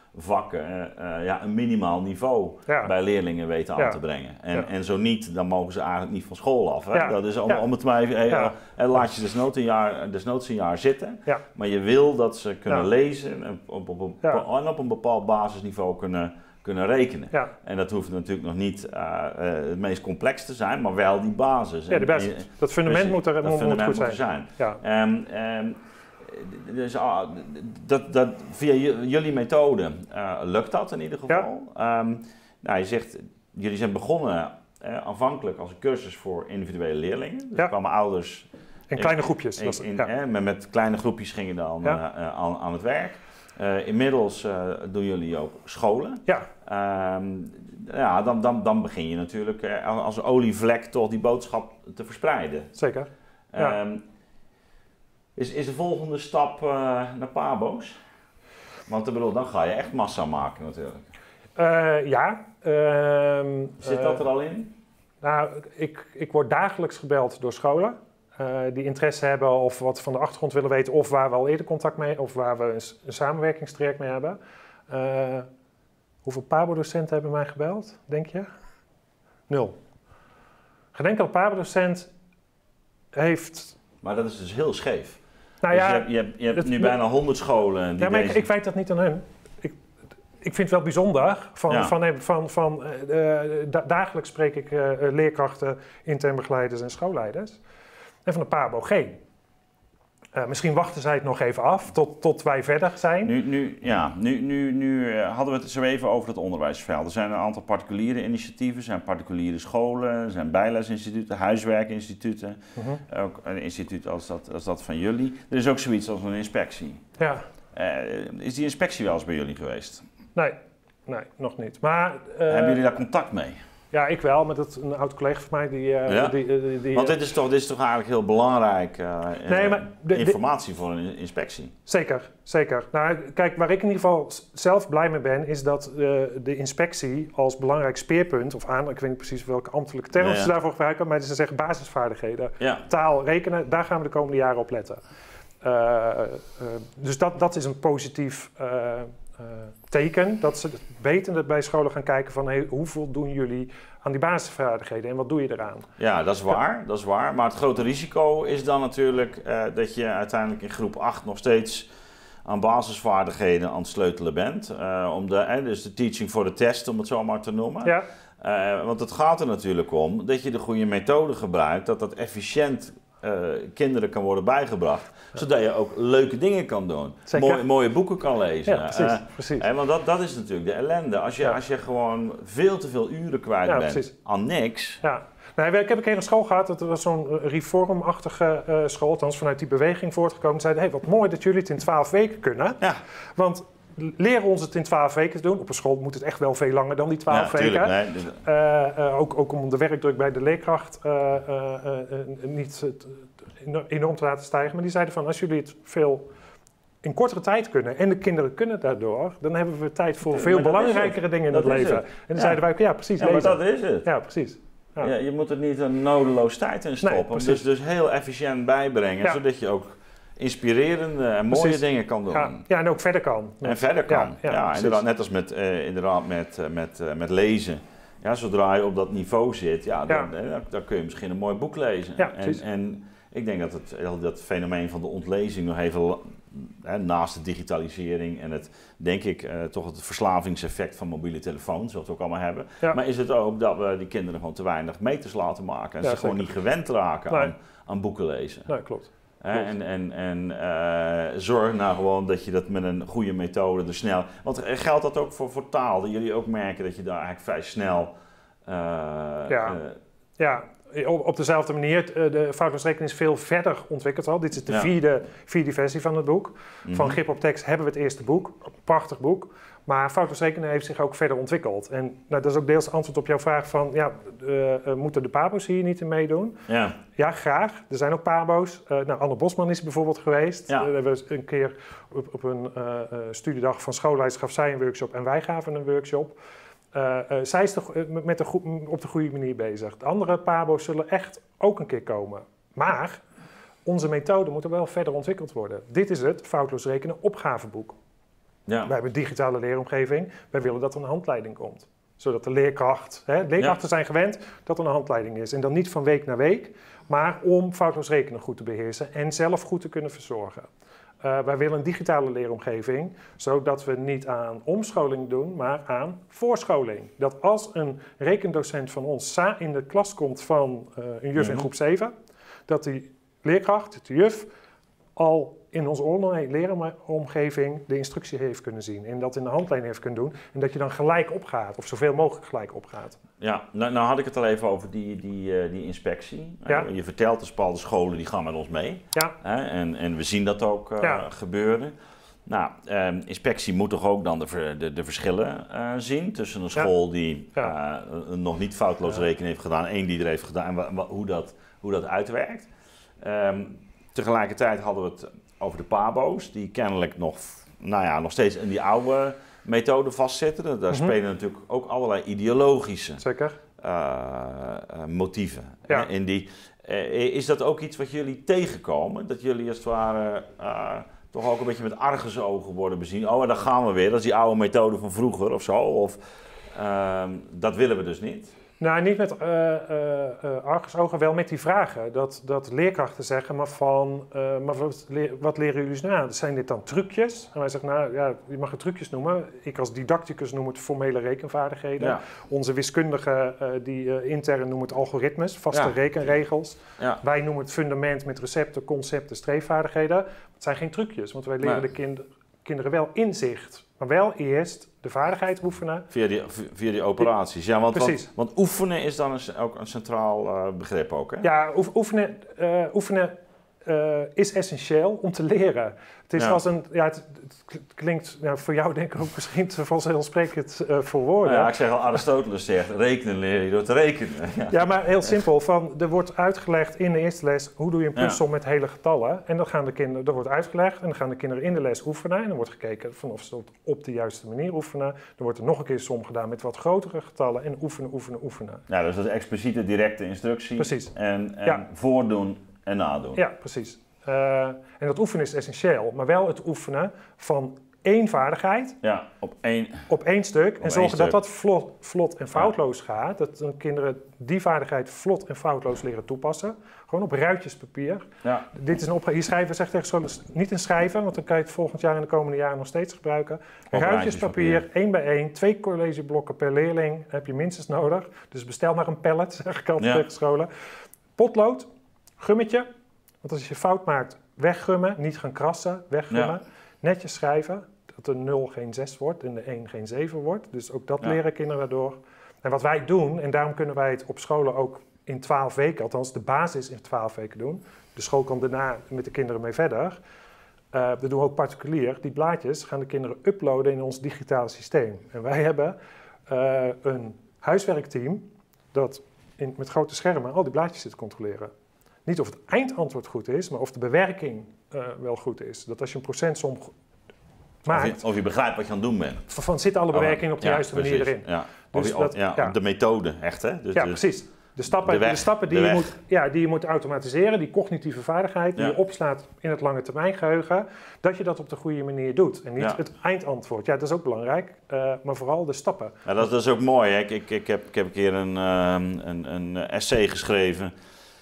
vakken uh, ja, een minimaal niveau ja. bij leerlingen weten aan ja. te brengen. En, ja. en zo niet, dan mogen ze eigenlijk niet van school af. Hè? Ja. Dat is om, ja. om het maar even, hey, ja. uh, laat je desnoods een jaar, desnoods een jaar zitten, ja. maar je wil dat ze kunnen ja. lezen en op, op, op, ja. en op een bepaald basisniveau kunnen, kunnen rekenen. Ja. En dat hoeft natuurlijk nog niet uh, uh, het meest complex te zijn, maar wel die basis. Ja, de basis. En, dat fundament dus, moet er dat moet, fundament moet goed moet zijn. zijn. Ja. Um, um, Dus uh, dat, dat, via jullie methode uh, lukt dat in ieder geval. Ja. Um, nou, je zegt, jullie zijn begonnen uh, aanvankelijk als een cursus voor individuele leerlingen. Dus ja. kwamen ouders... In kleine groepjes. In, was, in, ja. eh, met, met kleine groepjes gingen dan ja. uh, aan, aan het werk. Uh, inmiddels uh, doen jullie ook scholen. Ja. Um, ja, dan, dan, dan begin je natuurlijk uh, als een olievlek toch die boodschap te verspreiden. Zeker. Ja. Um, Is, is de volgende stap uh, naar Pabo's? Want ik bedoel, dan ga je echt massa maken natuurlijk. Uh, ja. Uh, Zit dat er al in? Nou, ik, ik word dagelijks gebeld door scholen uh, die interesse hebben of wat van de achtergrond willen weten of waar we al eerder contact mee of waar we een, een samenwerkingstraject mee hebben. Uh, hoeveel Pabo-docenten hebben mij gebeld, denk je? Nul. Geen enkele Pabo-docent heeft... Maar dat is dus heel scheef. Nou dus ja, je hebt, je hebt, je hebt het, nu bijna honderd scholen. Die ja, maar deze... ik, ik weet dat niet aan hun. Ik, ik vind het wel bijzonder. Van, ja. van, van, van, van, uh, da dagelijks spreek ik uh, leerkrachten, intern begeleiders en schoolleiders. En van de Pabo geen. Uh, misschien wachten zij het nog even af tot, tot wij verder zijn. Nu, nu, ja, nu, nu, nu uh, hadden we het zo even over het onderwijsveld. Er zijn een aantal particuliere initiatieven, er zijn particuliere scholen, er zijn bijlesinstituten, huiswerkinstituten. Uh-huh. Ook een instituut als dat, als dat van jullie. Er is ook zoiets als een inspectie. Ja. Uh, is die inspectie wel eens bij jullie geweest? Nee, nee nog niet. Maar, uh, hebben jullie daar contact mee? Ja, ik wel, met het, een oud collega van mij die... Uh, ja? die, die, die Want dit is, toch, dit is toch eigenlijk heel belangrijk uh, nee, maar de, informatie de, voor een inspectie? Zeker, zeker. Nou, kijk, waar ik in ieder geval zelf blij mee ben, is dat uh, de inspectie als belangrijk speerpunt, of aan, ik weet niet precies welke ambtelijke termen ja, ja. ze daarvoor gebruiken, maar ze zeggen basisvaardigheden, ja. taal, rekenen, daar gaan we de komende jaren op letten. Uh, uh, dus dat, dat is een positief... Uh, Uh, teken dat ze weten bij scholen gaan kijken van hey, hoeveel doen jullie aan die basisvaardigheden en wat doe je eraan? Ja, dat is waar, ja. dat is waar. Maar het grote risico is dan natuurlijk uh, dat je uiteindelijk in groep acht nog steeds aan basisvaardigheden aan het sleutelen bent. Uh, om de, eh, dus de teaching for the test, om het zo maar te noemen. Ja. Uh, want het gaat er natuurlijk om dat je de goede methode gebruikt, dat dat efficiënt Uh, kinderen kan worden bijgebracht, ja. zodat je ook leuke dingen kan doen. Mooie, mooie boeken kan lezen. Ja, precies. Uh, precies. En want dat, dat is natuurlijk de ellende. Als je, ja. als je gewoon veel te veel uren kwijt ja, bent precies. aan niks. Ja. Nou, ik heb een keer een school gehad, dat was zo'n reformachtige uh, school, althans vanuit die beweging voortgekomen. Zeiden, hey, wat mooi dat jullie het in twaalf weken kunnen. Ja. Want leren ons het in twaalf weken te doen. Op een school moet het echt wel veel langer dan die twaalf ja, weken. Nee. Uh, uh, ook, ook om de werkdruk bij de leerkracht uh, uh, uh, niet uh, enorm te laten stijgen. Maar die zeiden van, als jullie het veel in kortere tijd kunnen en de kinderen kunnen daardoor, dan hebben we tijd voor veel belangrijkere dingen in het leven. Het. En dan ja. zeiden wij, ja precies, ja, maar dat is het. Ja, precies. Ja. Ja, je moet er niet een nodeloos tijd in stoppen. Nee, dus, dus heel efficiënt bijbrengen, ja. zodat je ook inspirerende en mooie Precies. dingen kan doen. Ja, ja, en ook verder kan. En verder kan. Ja, ja, ja inderdaad, net als met, uh, inderdaad met, uh, met, uh, met lezen. Ja, zodra je op dat niveau zit, ja, dan, ja. Dan, dan kun je misschien een mooi boek lezen. Ja, en, en ik denk dat het, dat fenomeen van de ontlezing nog even, hè, naast de digitalisering en het, denk ik, uh, toch het verslavingseffect van mobiele telefoons, wat we ook allemaal hebben. Ja. Maar is het ook dat we die kinderen gewoon te weinig meters laten maken en ja, ze zeker. gewoon niet gewend raken nee. aan, aan boeken lezen. Nee, klopt. He, en en, en uh, zorg nou gewoon dat je dat met een goede methode er snel... Want geldt dat ook voor, voor taal? Dat jullie ook merken dat je daar eigenlijk vrij snel... Uh, ja, uh, ja. Op, op dezelfde manier. De foutloosrekening is veel verder ontwikkeld al. Dit is de ja. vierde, vierde versie van het boek. Mm-hmm. Van Grip op tekst hebben we het eerste boek. Een prachtig boek. Maar foutloosrekenen heeft zich ook verder ontwikkeld. En nou, dat is ook deels antwoord op jouw vraag van... Ja, uh, uh, moeten de Pabo's hier niet in meedoen? Ja, ja graag. Er zijn ook Pabo's. Uh, nou, Anne Bosman is bijvoorbeeld geweest. Ja. Uh, we hebben een keer op, op een uh, uh, studiedag van schoolleiders gaf zij een workshop... en wij gaven een workshop. Uh, uh, zij is de, uh, met de go- op de goede manier bezig. De andere Pabo's zullen echt ook een keer komen. Maar onze methode moet er wel verder ontwikkeld worden. Dit is het foutloos rekenen opgaveboek. Ja. Wij hebben een digitale leeromgeving. Wij willen dat er een handleiding komt. Zodat de leerkracht, hè, leerkrachten ja. zijn gewend dat er een handleiding is. En dan niet van week naar week, maar om foutloos rekenen goed te beheersen en zelf goed te kunnen verzorgen. Uh, wij willen een digitale leeromgeving, zodat we niet aan omscholing doen, maar aan voorscholing. Dat als een rekendocent van ons in de klas komt van uh, een juf in groep zeven, dat die leerkracht, de juf, al in onze online leeromgeving de instructie heeft kunnen zien. En dat in de handleiding heeft kunnen doen. En dat je dan gelijk opgaat, of zoveel mogelijk gelijk opgaat. Ja, nou, nou had ik het al even over die, die, uh, die inspectie. Ja. Uh, je vertelt dus bepaalde scholen die gaan met ons mee. Ja. Uh, en, en we zien dat ook uh, ja. gebeuren. Nou, uh, inspectie moet toch ook dan de, de, de verschillen uh, zien tussen een school ja. die ja. uh, nog niet foutloos ja. rekenen heeft gedaan, één die er heeft gedaan, en wa- hoe, dat, hoe dat uitwerkt. Um, tegelijkertijd hadden we het over de pabo's, die kennelijk nog, nou ja, nog steeds in die oude methode vastzitten. Daar mm-hmm. spelen natuurlijk ook allerlei ideologische Zeker. Uh, uh, motieven. Ja. In die, uh, is dat ook iets wat jullie tegenkomen? Dat jullie als het ware uh, toch ook een beetje met argusogen worden bezien? Oh, en dan gaan we weer. Dat is die oude methode van vroeger of zo. Of, uh, dat willen we dus niet. Nou, niet met uh, uh, uh, argusogen, wel met die vragen. Dat, dat leerkrachten zeggen, maar van, uh, maar wat, leer, wat leren jullie nou aan? Zijn dit dan trucjes? En wij zeggen, nou ja, je mag het trucjes noemen. Ik als didacticus noem het formele rekenvaardigheden. Ja. Onze wiskundigen uh, die uh, intern noemen het algoritmes, vaste ja. rekenregels. Ja. Wij noemen het fundament met recepten, concepten, streefvaardigheden. Het zijn geen trucjes, want wij leren nee. de kind, kinderen wel inzicht. Maar wel eerst de vaardigheid oefenen. Via die, via die operaties. Ja, want, want, want oefenen is dan een, ook een centraal uh, begrip ook, hè? Ja, oefenen, uh, oefenen uh, is essentieel om te leren. Het is ja. als een, ja, het, het klinkt ja, voor jou denk ik ook misschien te vanzelfsprekend uh, voor woorden. Ja, ik zeg al, Aristoteles zegt, rekenen leer je door te rekenen. Ja, ja maar heel simpel. Van, er wordt uitgelegd in de eerste les, hoe doe je een puzzel ja. met hele getallen. En dan gaan de kinderen, er wordt uitgelegd en dan gaan de kinderen in de les oefenen. En dan wordt gekeken van of ze het op de juiste manier oefenen. Dan wordt er nog een keer som gedaan met wat grotere getallen. En oefenen, oefenen, oefenen. Ja, dus dat is expliciete directe instructie. Precies. En, en ja. voordoen en nadoen. Ja, precies. Uh, en dat oefenen is essentieel, maar wel het oefenen van één vaardigheid ja, op, één, op één stuk. op en zorgen dat stuk. dat vlot, vlot en foutloos ja. gaat. Dat de kinderen die vaardigheid vlot en foutloos leren toepassen. Gewoon op ruitjespapier. Ja. Dit is een opgave. Hier schrijven, zeg tegen scholen, niet in schrijven, want dan kan je het volgend jaar en de komende jaren nog steeds gebruiken. Ruitjespapier, één bij één, twee collegeblokken per leerling. Dat heb je minstens nodig. Dus bestel maar een pallet, zeg ik altijd ja. tegen scholen. Potlood, gummetje. Want als je fout maakt, weggummen, niet gaan krassen, weggummen. Ja. Netjes schrijven, dat de nul geen zes wordt en de één geen zeven wordt. Dus ook dat ja. leren kinderen daardoor. En wat wij doen, en daarom kunnen wij het op scholen ook in twaalf weken, althans de basis in twaalf weken doen. De school kan daarna met de kinderen mee verder. Uh, dat doen we ook particulier. Die blaadjes gaan de kinderen uploaden in ons digitale systeem. En wij hebben uh, een huiswerkteam dat in, met grote schermen al die blaadjes zit te controleren. Niet of het eindantwoord goed is, maar of de bewerking uh, wel goed is. Dat als je een procentsom maakt... Of je, of je begrijpt wat je aan het doen bent. Van, van zitten alle bewerkingen op de ja, juiste precies. manier erin. Ja. Dus of je, dat, ja, ja. de methode, echt hè? Dus ja, de, precies. De stappen, de weg, de stappen die, de je moet, ja, die je moet automatiseren, die cognitieve vaardigheid die ja. je opslaat in het lange termijn geheugen, dat je dat op de goede manier doet. En niet ja. het eindantwoord. Ja, dat is ook belangrijk, uh, maar vooral de stappen. Ja, dat, dat is ook mooi. Hè? Ik, ik, ik, heb, ik heb een keer een, um, een, een essay geschreven.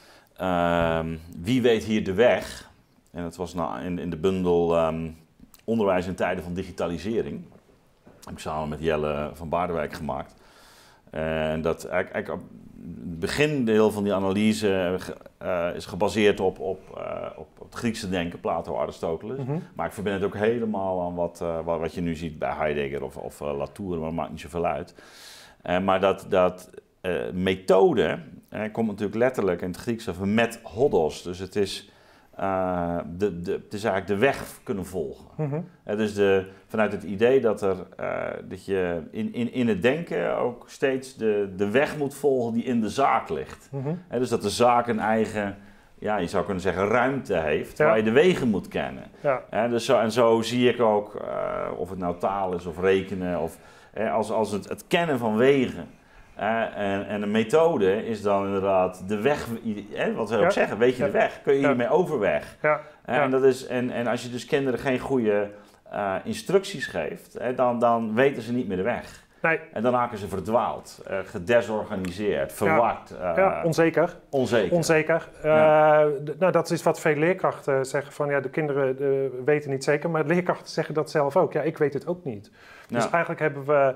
Um, wie weet hier de weg? En dat was nou in, in de bundel um, Onderwijs in tijden van digitalisering. Dat heb ik samen met Jelle van Baardenwijk gemaakt. En dat eigenlijk, eigenlijk het begindeel van die analyse uh, is gebaseerd op, op, uh, op het Griekse denken, Plato, Aristoteles. Mm-hmm. Maar ik verbind het ook helemaal aan wat, uh, wat je nu ziet bij Heidegger of, of uh, Latour, maar dat maakt niet zoveel uit. Uh, maar dat, dat uh, methode uh, komt natuurlijk letterlijk in het Grieks over met hodos. Dus het is, uh, de, de, het is eigenlijk de weg kunnen volgen. Mm-hmm. Uh, dus de, vanuit het idee dat, er, uh, dat je in, in, in het denken ook steeds de, de weg moet volgen die in de zaak ligt. Mm-hmm. Uh, dus dat de zaak een eigen, ja, je zou kunnen zeggen, ruimte heeft, ja. waar je de wegen moet kennen. Ja. Uh, dus zo, en zo zie ik ook, uh, of het nou taal is of rekenen, of, uh, als, als het, het kennen van wegen. Uh, en, en een methode is dan inderdaad de weg, eh, wat we ook ja. zeggen, weet je ja. de weg, kun je hiermee ja. overweg. Ja. Uh, ja. En, dat is, en, en als je dus kinderen geen goede uh, instructies geeft, hè, dan, dan weten ze niet meer de weg. Nee. En dan raken ze verdwaald, uh, gedesorganiseerd, verward. Ja, uh, ja onzeker. Onzeker. onzeker. Ja. Uh, d- nou, dat is wat veel leerkrachten zeggen van ja, de kinderen uh, weten niet zeker, maar leerkrachten zeggen dat zelf ook. Ja, ik weet het ook niet. Dus ja. eigenlijk hebben we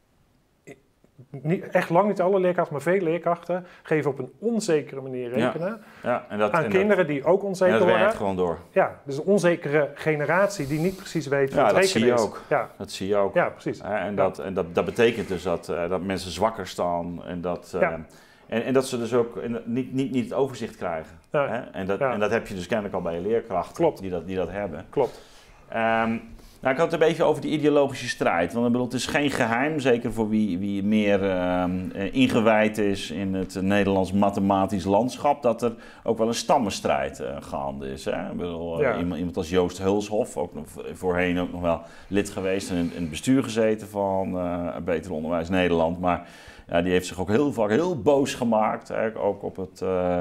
niet, echt lang niet alle leerkrachten, maar veel leerkrachten geven op een onzekere manier rekenen ja. Ja, en dat, aan en kinderen dat, die ook onzeker en dat worden. werkt gewoon door. Ja, dus een onzekere generatie die niet precies weet wat ja, dat rekenen zie je is. ook. Ja. Dat zie je ook. Ja, precies. En, ja. dat, en dat, dat betekent dus dat, uh, dat mensen zwakker staan en dat, uh, ja. en, en dat ze dus ook niet, niet, niet het overzicht krijgen. Ja. Hè? En, dat, ja. en dat heb je dus kennelijk al bij je leerkrachten Klopt. Die, dat, die dat hebben. Klopt. Um, Nou, ik had het een beetje over die ideologische strijd. Want ik bedoel, het is geen geheim, zeker voor wie, wie meer uh, ingewijd is in het Nederlands mathematisch landschap, dat er ook wel een stammenstrijd uh, gaande is. Hè? Ik bedoel, ja. iemand, iemand als Joost Hulshof, ook nog, voorheen ook nog wel lid geweest en in, in het bestuur gezeten van uh, Beter Onderwijs Nederland. Maar ja, die heeft zich ook heel vaak heel boos gemaakt, hè? Ook op het... Uh,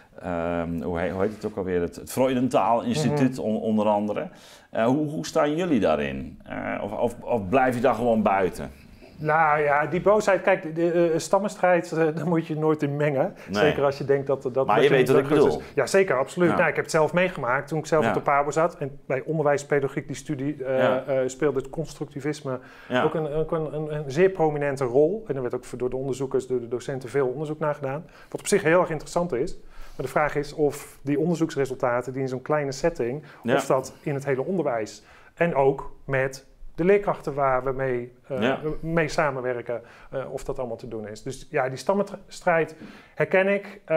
Um, hoe, heet, hoe heet het ook alweer? Het, het Freudentaal Instituut mm-hmm. on, onder andere. Uh, hoe, hoe staan jullie daarin? Uh, of, of, of blijf je daar gewoon buiten? Nou ja, die boosheid, kijk, de, de uh, stammenstrijd, uh, daar moet je nooit in mengen. Nee. Zeker als je denkt dat... dat maar je weet wat ik bedoel. Is. Ja, zeker, absoluut. Ja. Nou, ik heb het zelf meegemaakt toen ik zelf ja. op de P A B O zat. En bij onderwijspedagogiek, die studie, uh, ja. uh, speelde het constructivisme ja. ook, een, ook een, een, een zeer prominente rol. En er werd ook door de onderzoekers, door de docenten veel onderzoek naar gedaan. Wat op zich heel erg interessant is. Maar de vraag is of die onderzoeksresultaten die in zo'n kleine setting, ja. of dat in het hele onderwijs en ook met de leerkrachten waar we mee, uh, ja. mee samenwerken, uh, of dat allemaal te doen is. Dus ja, die stammenstrijd herken ik, uh,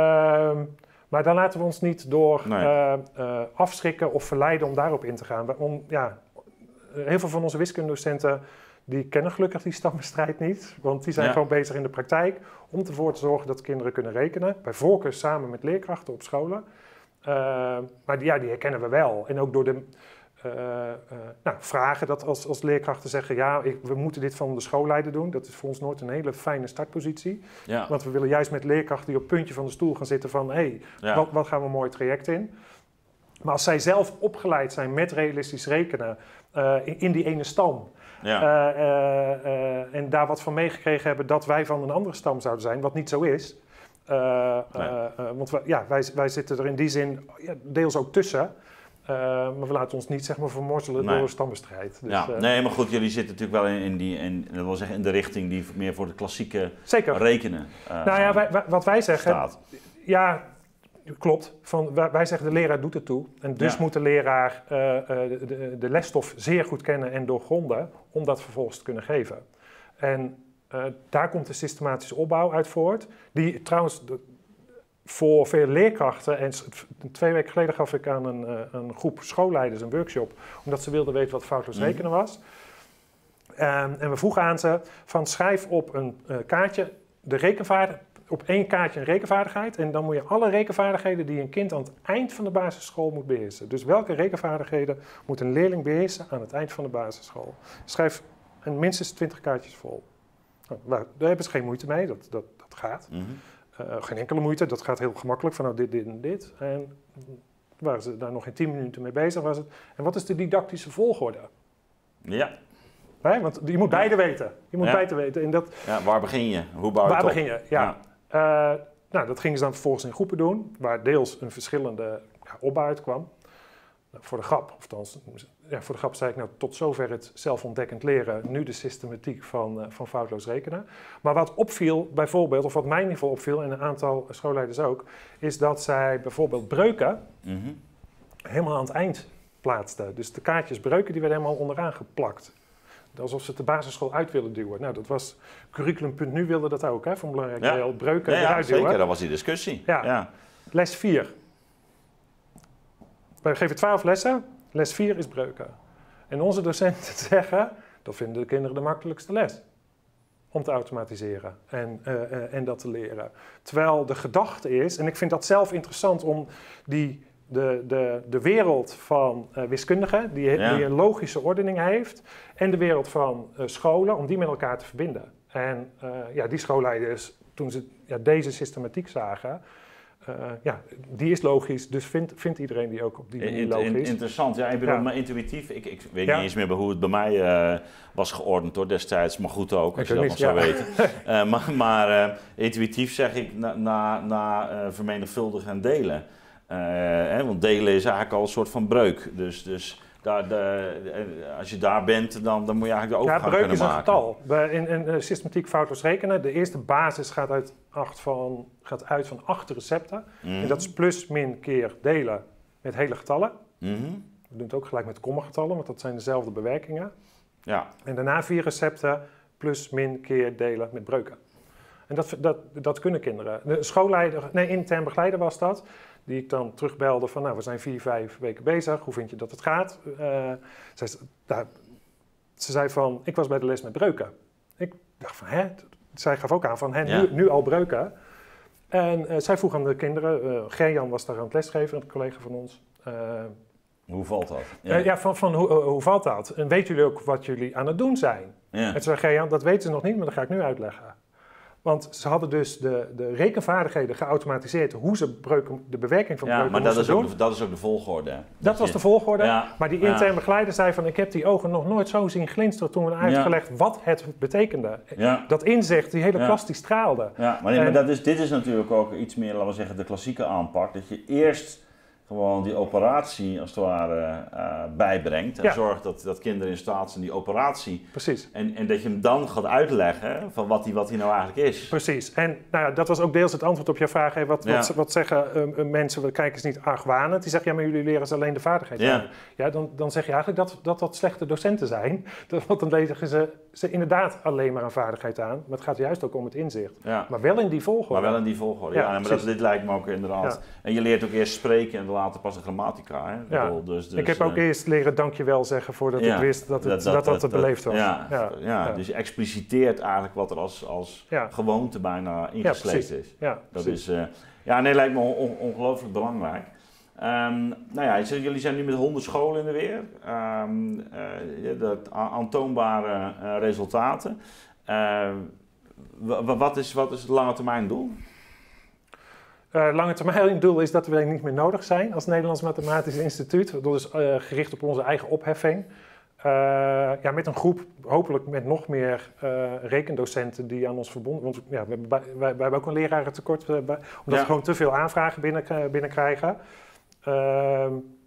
maar daar laten we ons niet door nee. uh, uh, afschrikken of verleiden om daarop in te gaan. Om, ja, heel veel van onze wiskundedocenten die kennen gelukkig die stammenstrijd niet, want die zijn ja. gewoon bezig in de praktijk om ervoor te zorgen dat kinderen kunnen rekenen. Bij voorkeur samen met leerkrachten op scholen. Uh, maar die, ja, die herkennen we wel. En ook door de uh, uh, nou, vragen dat als, als leerkrachten zeggen, ja, ik, we moeten dit van de schoolleider doen. Dat is voor ons nooit een hele fijne startpositie. Ja. Want we willen juist met leerkrachten die op het puntje van de stoel gaan zitten van, hé, hey, ja. wat, wat gaan we een mooi traject in? Maar als zij zelf opgeleid zijn met realistisch rekenen uh, in, in die ene stam, ja. Uh, uh, uh, en daar wat van meegekregen hebben dat wij van een andere stam zouden zijn, wat niet zo is. Uh, nee. uh, uh, want we, ja, wij, wij zitten er in die zin ja, deels ook tussen. Uh, maar we laten ons niet zeg maar vermorzelen nee. door een stammenstrijd. Dus, ja. uh, nee, maar goed, jullie zitten natuurlijk wel in, in, die, in, dat wil zeggen in de richting die meer voor de klassieke Zeker. rekenen uh, Nou ja, wij, wij, wat wij zeggen, staat. Ja, klopt. Van, wij, wij zeggen de leraar doet het toe. En dus ja. moet de leraar uh, de, de, de lesstof zeer goed kennen en doorgronden om dat vervolgens te kunnen geven. En uh, daar komt de systematische opbouw uit voort. Die trouwens de, voor veel leerkrachten, en twee weken geleden gaf ik aan een, uh, een groep schoolleiders een workshop, omdat ze wilden weten wat foutloos rekenen was. Um, en we vroegen aan ze van schrijf op een uh, kaartje de rekenvaardigheid, op één kaartje een rekenvaardigheid en dan moet je alle rekenvaardigheden die een kind aan het eind van de basisschool moet beheersen. Dus welke rekenvaardigheden moet een leerling beheersen aan het eind van de basisschool? Schrijf en minstens twintig kaartjes vol. Nou, daar hebben ze geen moeite mee, dat, dat, dat gaat. Mm-hmm. Uh, geen enkele moeite, dat gaat heel gemakkelijk van nou, dit, dit en dit. En waren ze daar nog geen tien minuten mee bezig was het. En wat is de didactische volgorde? Ja. Nee, want je moet beide weten. Je moet ja. beide weten. En dat, ja, waar begin je? Hoe bouw je waar het op? begin je, ja. ja. Uh, nou, dat gingen ze dan vervolgens in groepen doen, waar deels een verschillende ja, opbouw uitkwam. Nou, voor de grap, althans, ja, voor de grap zei ik nou tot zover het zelfontdekkend leren, nu de systematiek van, uh, van foutloos rekenen. Maar wat opviel bijvoorbeeld, of wat mij in ieder geval opviel en een aantal schoolleiders ook, is dat zij bijvoorbeeld breuken mm-hmm. helemaal aan het eind plaatsten. Dus de kaartjes breuken die werden helemaal onderaan geplakt. Alsof ze het de basisschool uit willen duwen. Nou, dat was curriculum punt nu wilde dat ook, hè, van belangrijk ja. deel. Breuken ja, ja, eruit zeker, duwen. dat was die discussie. Ja. Ja. Les vier. Wij geven twaalf lessen, les vier is breuken. En onze docenten zeggen, dat vinden de kinderen de makkelijkste les. Om te automatiseren en, uh, uh, en dat te leren. Terwijl de gedachte is, en ik vind dat zelf interessant om die... De, de, de wereld van uh, wiskundigen, die, ja. die een logische ordening heeft, en de wereld van uh, scholen, om die met elkaar te verbinden. En uh, ja, die schoolleiders, toen ze ja, deze systematiek zagen, uh, ja, die is logisch, dus vindt, vindt iedereen die ook op die manier logisch. In, interessant, ja, ik bedoel, ja. maar intuïtief, ik, ik weet ja. niet eens meer hoe het bij mij uh, was geordend hoor, destijds, maar goed ook, als ik je dat nog zou ja. weten. uh, maar maar uh, intuïtief zeg ik na, na, na uh, vermenigvuldigen en delen. Uh, hè, want delen is eigenlijk al een soort van breuk, dus... dus Daar, de, als je daar bent, dan, dan moet je eigenlijk de overgang kunnen maken. Ja, breuk is een getal. In, in, in systematiek foutloos rekenen, de eerste basis gaat uit, acht van, gaat uit van acht recepten. Mm-hmm. En dat is plus, min, keer delen met hele getallen. Mm-hmm. We doen het ook gelijk met kommagetallen, want dat zijn dezelfde bewerkingen. Ja. En daarna vier recepten, plus, min, keer delen met breuken. En dat, dat, dat kunnen kinderen. De schoolleider, nee, intern begeleider was dat. Die ik dan terugbelde van, nou, we zijn vier, vijf weken bezig. Hoe vind je dat het gaat? Uh, zij, nou, ze zei van, ik was bij de les met breuken. Ik dacht van, hè? Zij gaf ook aan van, hè, ja. nu, nu al breuken. En uh, zij vroeg aan de kinderen, uh, Gerjan was daar aan het lesgeven, een collega van ons. Uh, hoe valt dat? Ja, uh, ja van, van hoe, uh, hoe valt dat? En weten jullie ook wat jullie aan het doen zijn? Ja. En toen zei Gerjan, dat weten ze nog niet, maar dat ga ik nu uitleggen. Want ze hadden dus de, de rekenvaardigheden geautomatiseerd hoe ze breuken, de bewerking van ja, breuken maar dat is, doen. ook de, dat is ook de volgorde. Dat, dat was je, de volgorde, ja, maar die interne ja. begeleider zei van, ik heb die ogen nog nooit zo zien glinsteren toen we uitgelegd ja. wat het betekende. Ja. Dat inzicht, die hele ja. klas die straalde. Ja, maar, nee, maar dat is, dit is natuurlijk ook iets meer, laten we zeggen, de klassieke aanpak. Dat je eerst gewoon die operatie als het ware uh, bijbrengt en ja. zorgt dat, dat kinderen in staat zijn die operatie. Precies. En, en dat je hem dan gaat uitleggen van wat die, wat die nou eigenlijk is. Precies. En nou ja, dat was ook deels het antwoord op je vraag. Hè, wat, ja. wat, wat zeggen uh, mensen, we kijken eens niet argwanend. Die zeggen, ja, maar jullie leren ze alleen de vaardigheid ja. aan. Ja, dan, dan zeg je eigenlijk dat, dat dat slechte docenten zijn. Dat, want dan leren ze, ze inderdaad alleen maar een vaardigheid aan. Maar het gaat juist ook om het inzicht. Ja. Maar wel in die volgorde. Maar wel in die volgorde, ja. ja maar dat, dit lijkt me ook inderdaad. Ja. En je leert ook eerst spreken en later pas de grammatica. Hè? Ja. Bedoel, dus, dus, ik heb ook uh, eerst leren dankjewel zeggen voordat ja. ik wist dat het, dat, dat, dat, dat het dat, beleefd was. Ja, ja. Ja, ja, dus je expliciteert eigenlijk wat er als, als ja. gewoonte bijna ingesleept ja, is. Ja, dat is uh, ja, nee, lijkt me on, ongelooflijk belangrijk. Um, nou ja, jullie zijn nu met honderd scholen in de weer. Um, uh, dat aantoonbare uh, resultaten. Uh, wat, is, wat is het lange termijn doel? Uh, lange termijn doel is dat we niet meer nodig zijn als Nederlands Mathematisch Instituut. Dat is uh, gericht op onze eigen opheffing. Uh, ja, met een groep, hopelijk met nog meer uh, rekendocenten die aan ons verbonden... Want ja, we hebben, wij, wij hebben ook een lerarentekort, uh, bij, omdat ja. we gewoon te veel aanvragen binnen, uh, binnenkrijgen. Uh,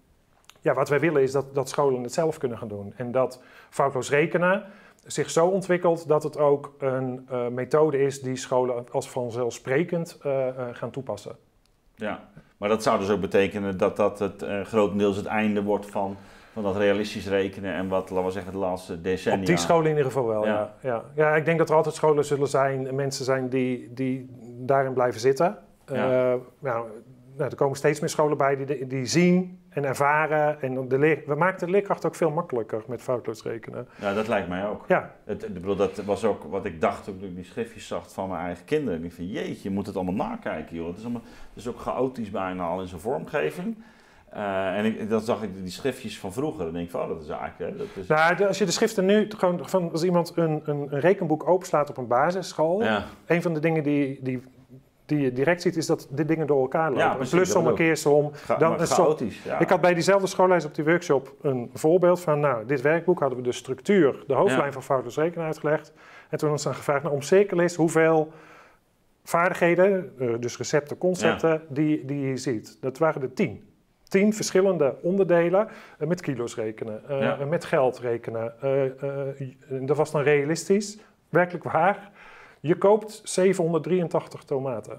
ja, wat wij willen is dat, dat scholen het zelf kunnen gaan doen. En dat foutloos rekenen zich zo ontwikkelt dat het ook een uh, methode is die scholen als vanzelfsprekend uh, uh, gaan toepassen. Ja, maar dat zou dus ook betekenen dat dat het uh, grotendeels het einde wordt van, van dat realistisch rekenen en wat, laten we zeggen, de laatste decennia. Op die scholen in ieder geval wel, ja. Ja, ja. ja ik denk dat er altijd scholen zullen zijn, mensen zijn die, die daarin blijven zitten. Ja. Uh, nou, nou, er komen steeds meer scholen bij die, die zien en ervaren. En de leer, we maken de leerkracht ook veel makkelijker met foutloos rekenen. Ja, dat lijkt mij ook. Ja. Het, ik bedoel, dat was ook wat ik dacht toen ik die schriftjes zag van mijn eigen kinderen. Ik dacht van jeetje, je moet het allemaal nakijken, joh. Het is, allemaal, het is ook chaotisch bijna al in zijn vormgeving. Uh, en ik, dan zag ik die schriftjes van vroeger en denk ik van, oh, dat is eigenlijk... Hè, dat is... Nou, de, als je de schriften nu, gewoon, van, als iemand een, een, een rekenboek openslaat op een basisschool, ja. een van de dingen die... die die je direct ziet, is dat dit dingen door elkaar lopen. Ja, precies, plus om een keer som. Ga, dan chaotisch, ja. Ik had bij diezelfde schoollijst op die workshop een voorbeeld van, nou, dit werkboek hadden we de structuur, de hoofdlijn ja. van foutloos rekenen uitgelegd. En toen was dan gevraagd, nou, omcirkel eens hoeveel vaardigheden, dus recepten, concepten, ja. die, die je ziet. Dat waren er tien. Tien verschillende onderdelen uh, met kilo's rekenen, uh, ja. met geld rekenen. Uh, uh, dat was dan realistisch, werkelijk waar. Je koopt zevenhonderddrieëntachtig tomaten.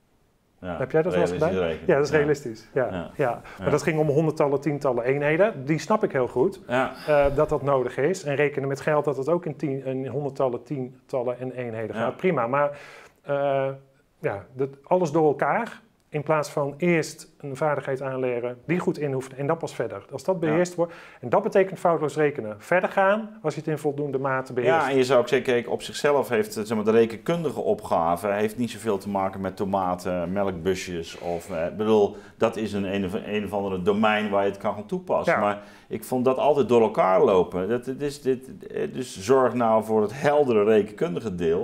Ja, heb jij dat wel eens gedaan? Rekenen. Ja, dat is realistisch. Ja. Ja. Ja. Ja. Maar ja. dat ging om honderdtallen, tientallen eenheden. Die snap ik heel goed, ja. uh, dat dat nodig is. En rekenen met geld dat het ook in, tien, in honderdtallen, tientallen en eenheden gaat. Ja. Prima, maar uh, ja, dat, alles door elkaar. In plaats van eerst een vaardigheid aanleren, die goed inhoeft en dan pas verder. Als dat beheerst ja. wordt, en dat betekent foutloos rekenen. Verder gaan als je het in voldoende mate beheerst. Ja, en je zou ook zeggen, kijk, op zichzelf heeft zeg maar, de rekenkundige opgave heeft niet zoveel te maken met tomaten, melkbusjes. Of, eh, bedoel, dat is een, een, of, een of andere domein waar je het kan gaan toepassen. Ja. Maar ik vond dat altijd door elkaar lopen. Dat, het is, dit, dus zorg nou voor het heldere rekenkundige deel.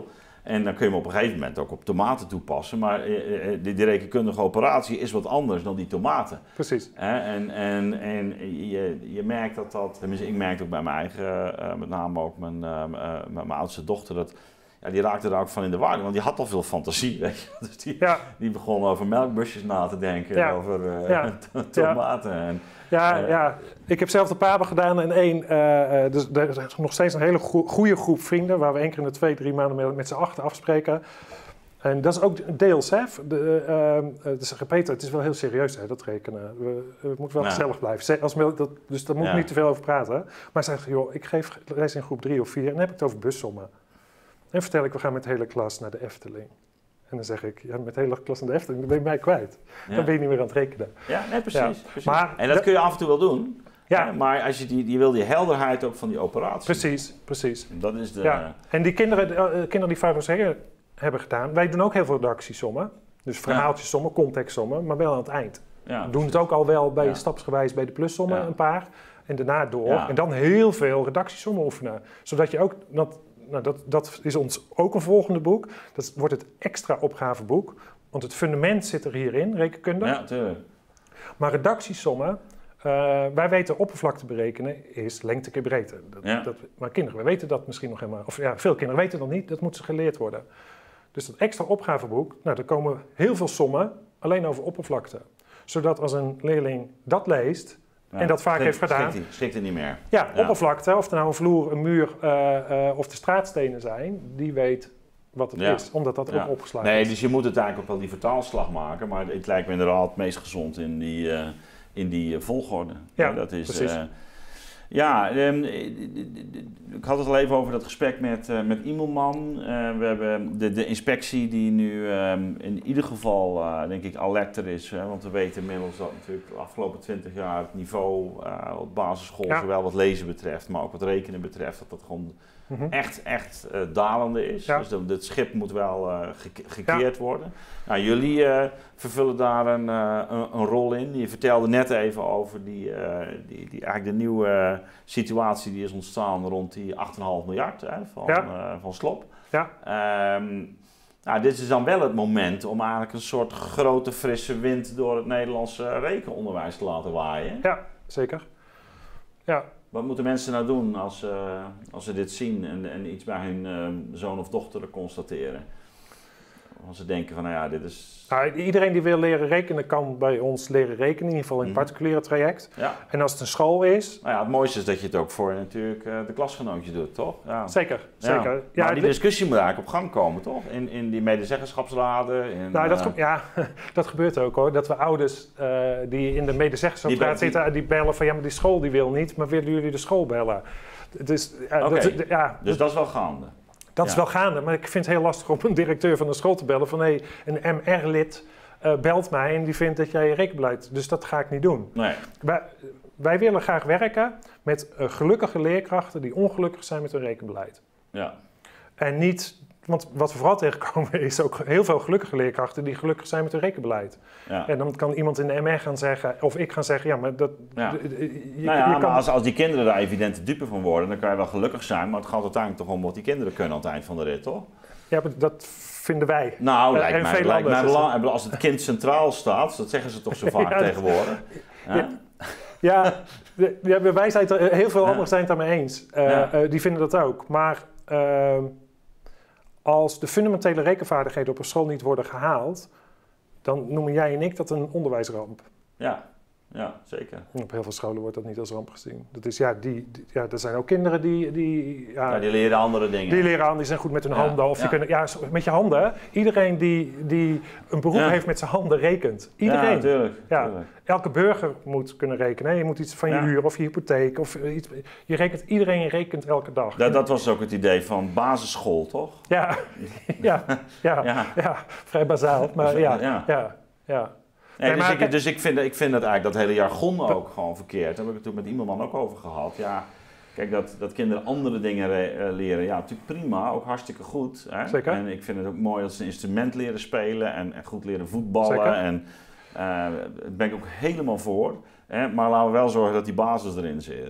En dan kun je hem op een gegeven moment ook op tomaten toepassen. Maar die, die rekenkundige operatie is wat anders dan die tomaten. Precies. En, en, en je, je merkt dat dat, tenminste ik merk ook bij mijn eigen, uh, met name ook mijn, uh, uh, mijn oudste dochter, dat ja, die raakte er ook van in de war, want die had al veel fantasie, weet je. Dus die, ja. die begon over melkbusjes na te denken, ja. over uh, ja. tomaten. Ja. En, ja, uh, ja, ik heb zelf de Papen gedaan en één, uh, uh, dus er is nog steeds een hele go- goede groep vrienden, waar we één keer in de twee, drie maanden met, met z'n achten afspreken. En dat is ook deels, hè. De, uh, uh, dus Peter, het is wel heel serieus, hè, dat rekenen. We, we moeten wel ja. gezellig blijven. Als we, dat, dus daar moet ik ja. niet te veel over praten. Maar zeg, joh, ik geef les in groep drie of vier en dan heb ik het over bussommen. En vertel ik, we gaan met de hele klas naar de Efteling. En dan zeg ik, ja, met de hele klas naar de Efteling, dan ben je mij kwijt. Ja. Dan ben je niet meer aan het rekenen. Ja, nee, precies. Ja. precies. Maar, en dat kun je af en toe wel doen. Ja. Hè? Maar als je, die, je wil die helderheid ook van die operatie. Precies, precies. Dat is de... Ja. En die kinderen, de, uh, kinderen die Fabergé hebben gedaan, wij doen ook heel veel redactiesommen. Dus verhaaltjessommen, contextsommen, maar wel aan het eind. Ja, we doen het ook al wel bij ja. stapsgewijs bij de plussommen ja. een paar. En daarna door. Ja. En dan heel veel redactiesommen oefenen. Zodat je ook... Dat, Nou, dat, dat is ons ook een volgende boek. Dat wordt het extra opgaveboek. Want het fundament zit er hierin, rekenkunde. Ja, tuurlijk. Maar redactiesommen, uh, wij weten oppervlakte berekenen is lengte keer breedte. Dat, ja. dat, maar kinderen, wij weten dat misschien nog helemaal. Of ja, veel kinderen weten dat niet, dat moet ze geleerd worden. Dus dat extra opgaveboek, nou, daar komen heel veel sommen alleen over oppervlakte. Zodat als een leerling dat leest... Ja, en dat vaak schrikt, heeft gedaan. Schrikt, schrikt er niet meer. Ja, ja, oppervlakte, of er nou een vloer, een muur uh, uh, of de straatstenen zijn, die weet wat het ja. is, omdat dat ja. ook opgeslagen nee, is. Dus je moet het eigenlijk ook wel die vertaalslag maken, maar het lijkt me inderdaad het meest gezond in die, uh, in die uh, volgorde. Ja, ja, dat is, precies. Uh, ja, um, ik had het al even over dat gesprek met, uh, met Immelman. Uh, we hebben de, de inspectie die nu um, in ieder geval, uh, denk ik, alerter is. Hè, want we weten inmiddels dat natuurlijk de afgelopen twintig jaar het niveau uh, op basisschool, ja. zowel wat lezen betreft, maar ook wat rekenen betreft, dat dat gewoon mm-hmm. echt, echt uh, dalende is. Ja. Dus dat, het schip moet wel uh, ge- gekeerd ja. worden. Nou, jullie uh, vervullen daar een, uh, een, een rol in. Je vertelde net even over die, uh, die, die, eigenlijk de nieuwe uh, situatie die is ontstaan rond die acht komma vijf miljard hè, van, ja. uh, van Slop. Ja. Um, nou, dit is dan wel het moment om eigenlijk een soort grote frisse wind door het Nederlandse rekenonderwijs te laten waaien. Ja, zeker. Ja. Wat moeten mensen nou doen als, uh, als ze dit zien en, en iets bij hun uh, zoon of dochter constateren? Als ze denken van, nou ja, dit is... Nou, iedereen die wil leren rekenen kan bij ons leren rekenen, in ieder geval in het particuliere traject. Ja. En als het een school is... Nou ja, het mooiste is dat je het ook voor natuurlijk uh, de klasgenootjes doet, toch? Ja. Zeker, zeker. Ja. Ja, maar die discussie moet eigenlijk op gang komen, toch? In, in die medezeggenschapsraden. In, nou, dat, uh... ja, dat gebeurt ook hoor. Dat we ouders uh, die in de medezeggenschapsraad zitten, die... die bellen van, ja, maar die school die wil niet, maar willen jullie de school bellen? Dus, uh, okay. dat, ja, dus dat is wel gaande. Dat ja. is wel gaande, maar ik vind het heel lastig om een directeur van een school te bellen van hé, hey, een M R-lid uh, belt mij en die vindt dat jij je rekenbeleid, dus dat ga ik niet doen. Nee. Wij, wij willen graag werken met uh, gelukkige leerkrachten die ongelukkig zijn met hun rekenbeleid. Ja. En niet, want wat we vooral tegenkomen is ook heel veel gelukkige leerkrachten die gelukkig zijn met hun rekenbeleid. Ja. En dan kan iemand in de M R gaan zeggen, of ik gaan zeggen, ja, maar dat... Ja. Je, nou ja, je maar kan... als, als die kinderen daar evidente dupe van worden, dan kan je wel gelukkig zijn, maar het gaat uiteindelijk toch om wat die kinderen kunnen aan het eind van de rit, toch? Ja, maar dat vinden wij. Nou, uh, lijkt mij, lijkt mij belangrijk. Als het kind centraal staat, dat zeggen ze toch zo vaak ja, tegenwoordig. Ja, ja, ja, ja, wij zijn het er, heel veel ja. anderen zijn het daarmee eens. Uh, ja. uh, die vinden dat ook. Maar uh, als de fundamentele rekenvaardigheden op een school niet worden gehaald, dan noemen jij en ik dat een onderwijsramp. Ja, ja, zeker. En op heel veel scholen wordt dat niet als ramp gezien. Dat is, ja, die, die, ja, er zijn ook kinderen die... Die, ja, ja, die leren andere dingen. Die leren aan, die zijn goed met hun ja, handen. Of ja. Die kunnen, ja, met je handen. Iedereen die, die een beroep ja. heeft met zijn handen rekent. Iedereen. Ja, tuurlijk, ja. tuurlijk. Elke burger moet kunnen rekenen. Je moet iets van je ja. huur of je hypotheek. Of iets, je rekent, iedereen rekent elke dag. Dat, dat was ook het idee van basisschool, toch? Ja, ja, ja, ja. ja, vrij bazaal. Maar ja, ja, ja. ja. Nee, nee, dus, ik, dus ik, vind, ik vind dat eigenlijk dat hele jargon ook gewoon verkeerd. Daar heb ik het toen met Immelman ook over gehad. Ja, kijk, dat, dat kinderen andere dingen re, uh, leren, ja, natuurlijk prima, ook hartstikke goed. Hè? Zeker. En ik vind het ook mooi dat ze een instrument leren spelen en, en goed leren voetballen. Zeker. En uh, daar ben ik ook helemaal voor. Hè? Maar laten we wel zorgen dat die basis erin zit.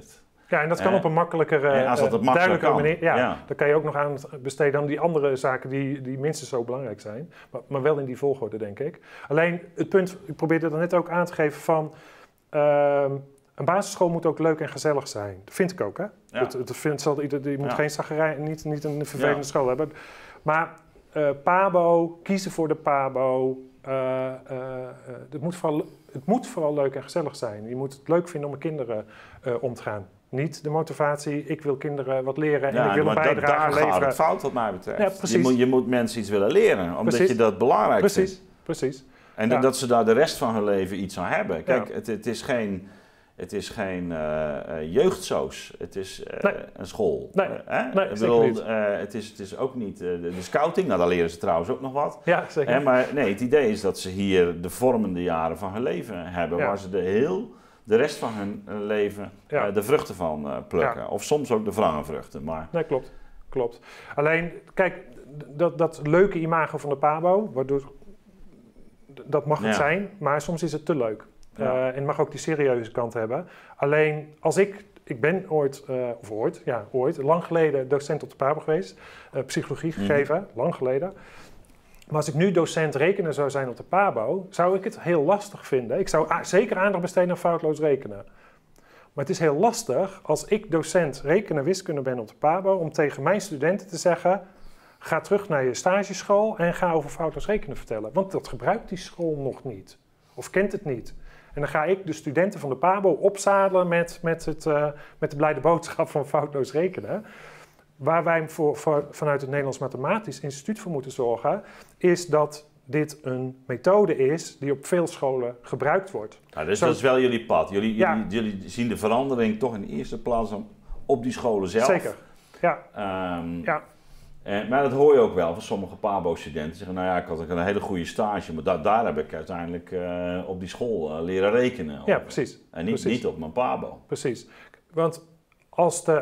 Ja, en dat kan uh, op een makkelijkere, en als dat het uh, duidelijke kan. manier. Ja, ja. Dan kan je ook nog aan besteden aan die andere zaken die, die minstens zo belangrijk zijn. Maar, maar wel in die volgorde, denk ik. Alleen het punt, ik probeerde er net ook aan te geven van... Uh, een basisschool moet ook leuk en gezellig zijn. Dat vind ik ook, hè? Ja. Het, het vindt, zal, je moet ja. geen zagerij, niet, niet een vervelende ja. school hebben. Maar uh, Pabo, kiezen voor de Pabo... Uh, uh, uh, het, moet vooral, het moet vooral leuk en gezellig zijn. Je moet het leuk vinden om met kinderen uh, om te gaan. Niet de motivatie, ik wil kinderen wat leren en ja, ik wil een bijdrage daar leveren. Daar gaat het fout wat mij betreft. Ja, precies. Je, moet, je moet mensen iets willen leren, omdat precies. je dat belangrijk precies. vindt. Precies, En ja. dat ze daar de rest van hun leven iets aan hebben. Kijk, ja. het, het is geen... Het is geen uh, uh, jeugdsoos, het is uh, nee. een school. Nee, uh, hè? nee ik bedoel, bedoel, uh, het, is, het is ook niet uh, de, de scouting, nou daar leren ze trouwens ook nog wat. Ja, zeker. Hè? Maar nee, het idee is dat ze hier de vormende jaren van hun leven hebben, ja. waar ze de, heel, de rest van hun leven ja. uh, de vruchten van uh, plukken. Ja. Of soms ook de wrangenvruchten. Maar... Nee, klopt. klopt. Alleen, kijk, dat, dat leuke imago van de Pabo, waardoor, dat mag het ja. zijn, maar soms is het te leuk. Ja. Uh, en het mag ook die serieuze kant hebben. Alleen als ik, ik ben ooit, uh, of ooit, ja ooit, lang geleden docent op de Pabo geweest. Uh, psychologie gegeven, mm. lang geleden. Maar als ik nu docent rekenen zou zijn op de Pabo, zou ik het heel lastig vinden. Ik zou a- zeker aandacht besteden aan foutloos rekenen. Maar het is heel lastig als ik docent rekenen wiskunde ben op de Pabo, om tegen mijn studenten te zeggen, ga terug naar je stageschool en ga over foutloos rekenen vertellen. Want dat gebruikt die school nog niet. Of kent het niet. En dan ga ik de studenten van de Pabo opzadelen met, met, het, uh, met de blijde boodschap van foutloos rekenen. Waar wij voor, voor, vanuit het Nederlands Mathematisch Instituut voor moeten zorgen, is dat dit een methode is die op veel scholen gebruikt wordt. Nou, dus Zo, dat is wel jullie pad. Jullie, ja. jullie, jullie zien de verandering toch in de eerste plaats op die scholen zelf. Zeker, ja. Um, ja. En, maar dat hoor je ook wel van sommige Pabo-studenten. Zeggen, nou ja, ik had ook een hele goede stage, maar da- daar heb ik uiteindelijk uh, op die school uh, leren rekenen. Ja, precies. En niet, precies. niet op mijn Pabo. Precies. Want als de...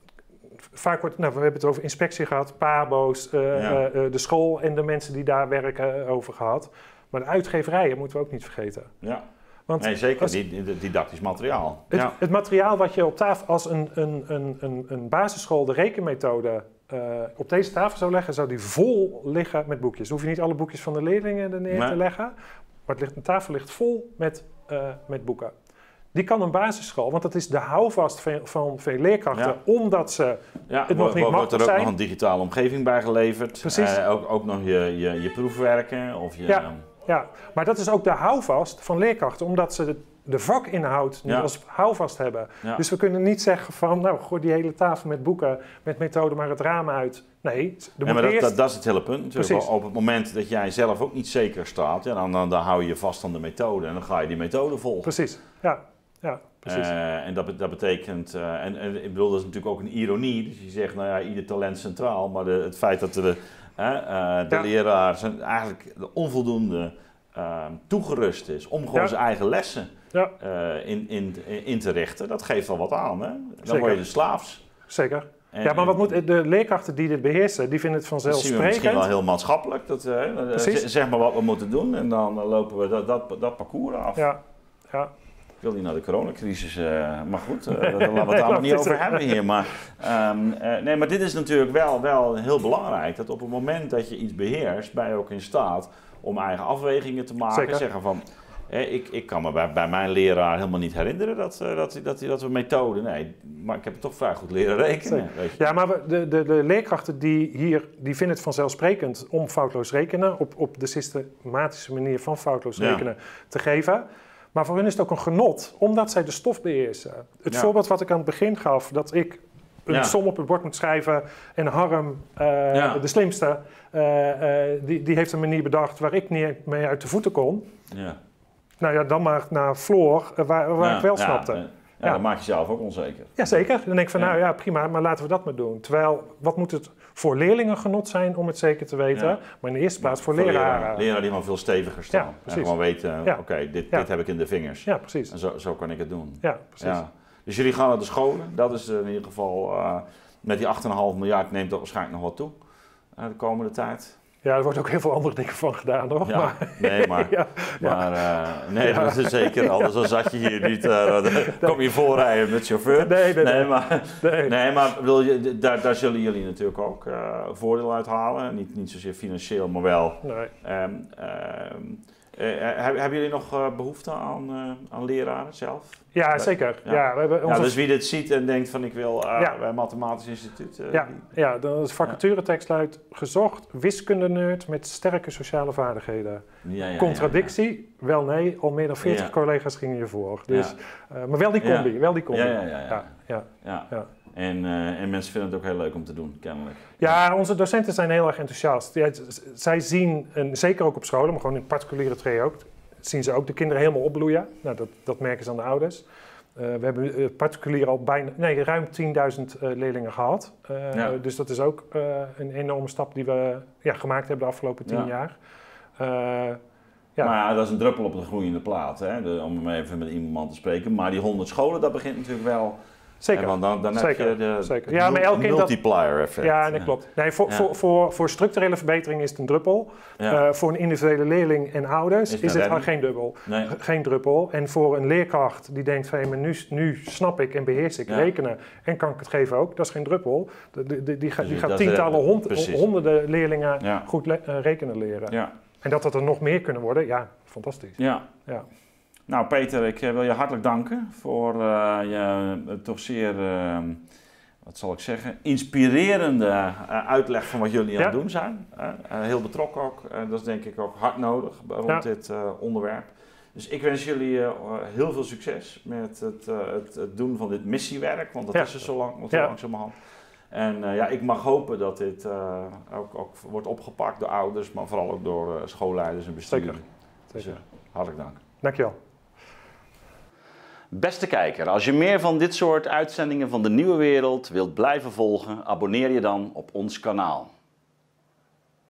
Vaak wordt, nou, we hebben het over inspectie gehad, Pabo's, uh, ja. uh, de school en de mensen die daar werken over gehad. Maar de uitgeverijen moeten we ook niet vergeten. Ja. Want nee, zeker. als, Die, didactisch materiaal. Het, ja. het materiaal wat je op tafel, als een, een, een, een, een basisschool de rekenmethode uh, op deze tafel zou leggen, zou die vol liggen met boekjes. Dan hoef je niet alle boekjes van de leerlingen er neer nee. te leggen. Maar het ligt, de tafel ligt vol met, uh, met boeken. Die kan een basisschool, want dat is de houvast van, van veel leerkrachten, ja. omdat ze ja, het nog niet machtig zijn. Wordt er ook zijn. nog een digitale omgeving bij geleverd. Precies. Uh, ook, ook nog je, je, je proefwerken. Of je, ja, ja, maar dat is ook de houvast van leerkrachten, omdat ze de, de vakinhoud niet ja. als houvast hebben. Ja. Dus we kunnen niet zeggen van, nou, gooi die hele tafel met boeken, met methode maar het raam uit. Nee, er ja, moet maar eerst... dat, dat, dat is het hele punt. Precies. Op het moment dat jij zelf ook niet zeker staat, ja, dan, dan, dan hou je je vast aan de methode en dan ga je die methode volgen. Precies, ja. Ja, precies. Uh, en dat, dat betekent, uh, en, en ik bedoel, dat is natuurlijk ook een ironie. Dus je zegt, nou ja, ieder talent centraal. Maar de, het feit dat de, uh, uh, de ja. leraar zijn, eigenlijk de onvoldoende uh, toegerust is om gewoon ja. zijn eigen lessen ja. uh, in, in, in te richten, dat geeft al wat aan. Hè? Dan Zeker. word je de slaafs. Zeker. En, ja, maar wat moet, de leerkrachten die dit beheersen, die vinden het vanzelfsprekend. Dat zien we misschien wel heel maatschappelijk. Dat, uh, zeg maar wat we moeten doen en dan lopen we dat, dat, dat parcours af. Ja, ja. Ik wil niet naar de coronacrisis, uh, maar goed, uh, daar laten we het allemaal niet over hebben hier. Maar, um, uh, nee, maar dit is natuurlijk wel, wel heel belangrijk, dat op het moment dat je iets beheerst, ben je ook in staat om eigen afwegingen te maken. Zeker. Zeggen van, eh, ik, ik kan me bij, bij mijn leraar helemaal niet herinneren dat, uh, dat, dat, dat, dat we methode, nee, maar ik heb het toch vrij goed leren rekenen. Weet je. Ja, maar we, de, de, de leerkrachten die hier, die vinden het vanzelfsprekend om foutloos rekenen, op, op de systematische manier van foutloos rekenen ja. te geven. Maar voor hen is het ook een genot, omdat zij de stof beheersen. Het ja. voorbeeld wat ik aan het begin gaf, dat ik een ja. som op het bord moet schrijven en Harm, uh, ja. de slimste, uh, uh, die, die heeft een manier bedacht waar ik niet mee uit de voeten kon. Ja. Nou ja, dan maar naar Floor, uh, waar, waar ja. ik wel ja. snapte. Ja. Ja, ja, dan maak je zelf ook onzeker. Jazeker. Dan denk ik van, ja. nou ja, prima, maar laten we dat maar doen. Terwijl, wat moet het voor leerlingen genot zijn om het zeker te weten, ja. maar in de eerste plaats voor, voor leraren. Leraren leraar die gewoon veel steviger staan. Ja, precies. En gewoon weten, ja. oké, okay, dit, ja. dit heb ik in de vingers. Ja, precies. En zo, zo kan ik het doen. Ja, precies. Ja. Dus jullie gaan naar de scholen. Dat is in ieder geval, uh, met die acht komma vijf miljard neemt dat waarschijnlijk nog wat toe uh, de komende tijd. Ja, er wordt ook heel veel andere dingen van gedaan, toch? Ja, maar, nee, maar, ja, maar uh, nee, ja. dat is zeker. Anders dan zat je hier niet, uh, dan kom je voorrijden met chauffeur. Nee, nee, nee, nee. maar, nee. nee, maar wil je, daar, daar zullen jullie natuurlijk ook uh, voordeel uit halen. Niet, niet zozeer financieel, maar wel. Nee. Um, um, Uh, hebben jullie nog uh, behoefte aan, uh, aan leraren zelf? Ja, zeker. Ja. Ja, we hebben onze... ja, dus wie dit ziet en denkt van ik wil uh, ja. bij een mathematisch instituut. Uh, ja, die... ja, de vacaturetekst luidt gezocht wiskunde-nerd met sterke sociale vaardigheden. Ja, ja, Contradictie? Ja, ja. Wel nee, al meer dan veertig ja. collega's gingen hiervoor. Dus, ja. uh, maar wel die combi, ja. wel die combi. Ja, ja, ja. ja. ja, ja. ja. ja. En, uh, en mensen vinden het ook heel leuk om te doen, kennelijk. Ja, onze docenten zijn heel erg enthousiast. Ja, zij zien, en zeker ook op scholen, maar gewoon in particuliere tree ook, zien ze ook de kinderen helemaal opbloeien. Nou, dat, dat merken ze aan de ouders. Uh, we hebben uh, particulier al bijna, nee, ruim tienduizend uh, leerlingen gehad. Uh, ja. Dus dat is ook uh, een enorme stap die we ja, gemaakt hebben de afgelopen tien ja. jaar. Uh, ja. Maar ja, dat is een druppel op de groeiende plaat, hè? De, om even met iemand te spreken. Maar die honderd scholen, dat begint natuurlijk wel... Zeker. Want dan, dan Zeker. heb je de Zeker. Ja, maar elk kind multiplier dat... effect. Ja, dat klopt. Nee, voor, ja. voor, voor, voor structurele verbetering is het een druppel. Ja. Uh, voor een individuele leerling en ouders is, is het al geen dubbel. Nee. Geen druppel. En voor een leerkracht die denkt van hey, maar nu, nu snap ik en beheers ik ja. rekenen en kan ik het geven ook, dat is geen druppel. Die, die, die, die, dus die gaat tientallen, is, hond, honderden leerlingen ja. goed le uh, rekenen leren. Ja. En dat dat er nog meer kunnen worden, ja, fantastisch. Ja. Ja. Nou Peter, ik wil je hartelijk danken voor uh, je uh, toch zeer, uh, wat zal ik zeggen, inspirerende uh, uitleg van wat jullie aan het ja. doen zijn. Uh, uh, heel betrokken ook, uh, dat is denk ik ook hard nodig rond ja. dit uh, onderwerp. Dus ik wens jullie uh, heel veel succes met het, uh, het, het doen van dit missiewerk, want dat ja. is er zo lang, zo ja. langzamerhand. En uh, ja, ik mag hopen dat dit uh, ook, ook wordt opgepakt door ouders, maar vooral ook door uh, schoolleiders en bestuurders. Dus uh, hartelijk dank. Dankjewel. Beste kijker, als je meer van dit soort uitzendingen van de Nieuwe Wereld wilt blijven volgen, abonneer je dan op ons kanaal.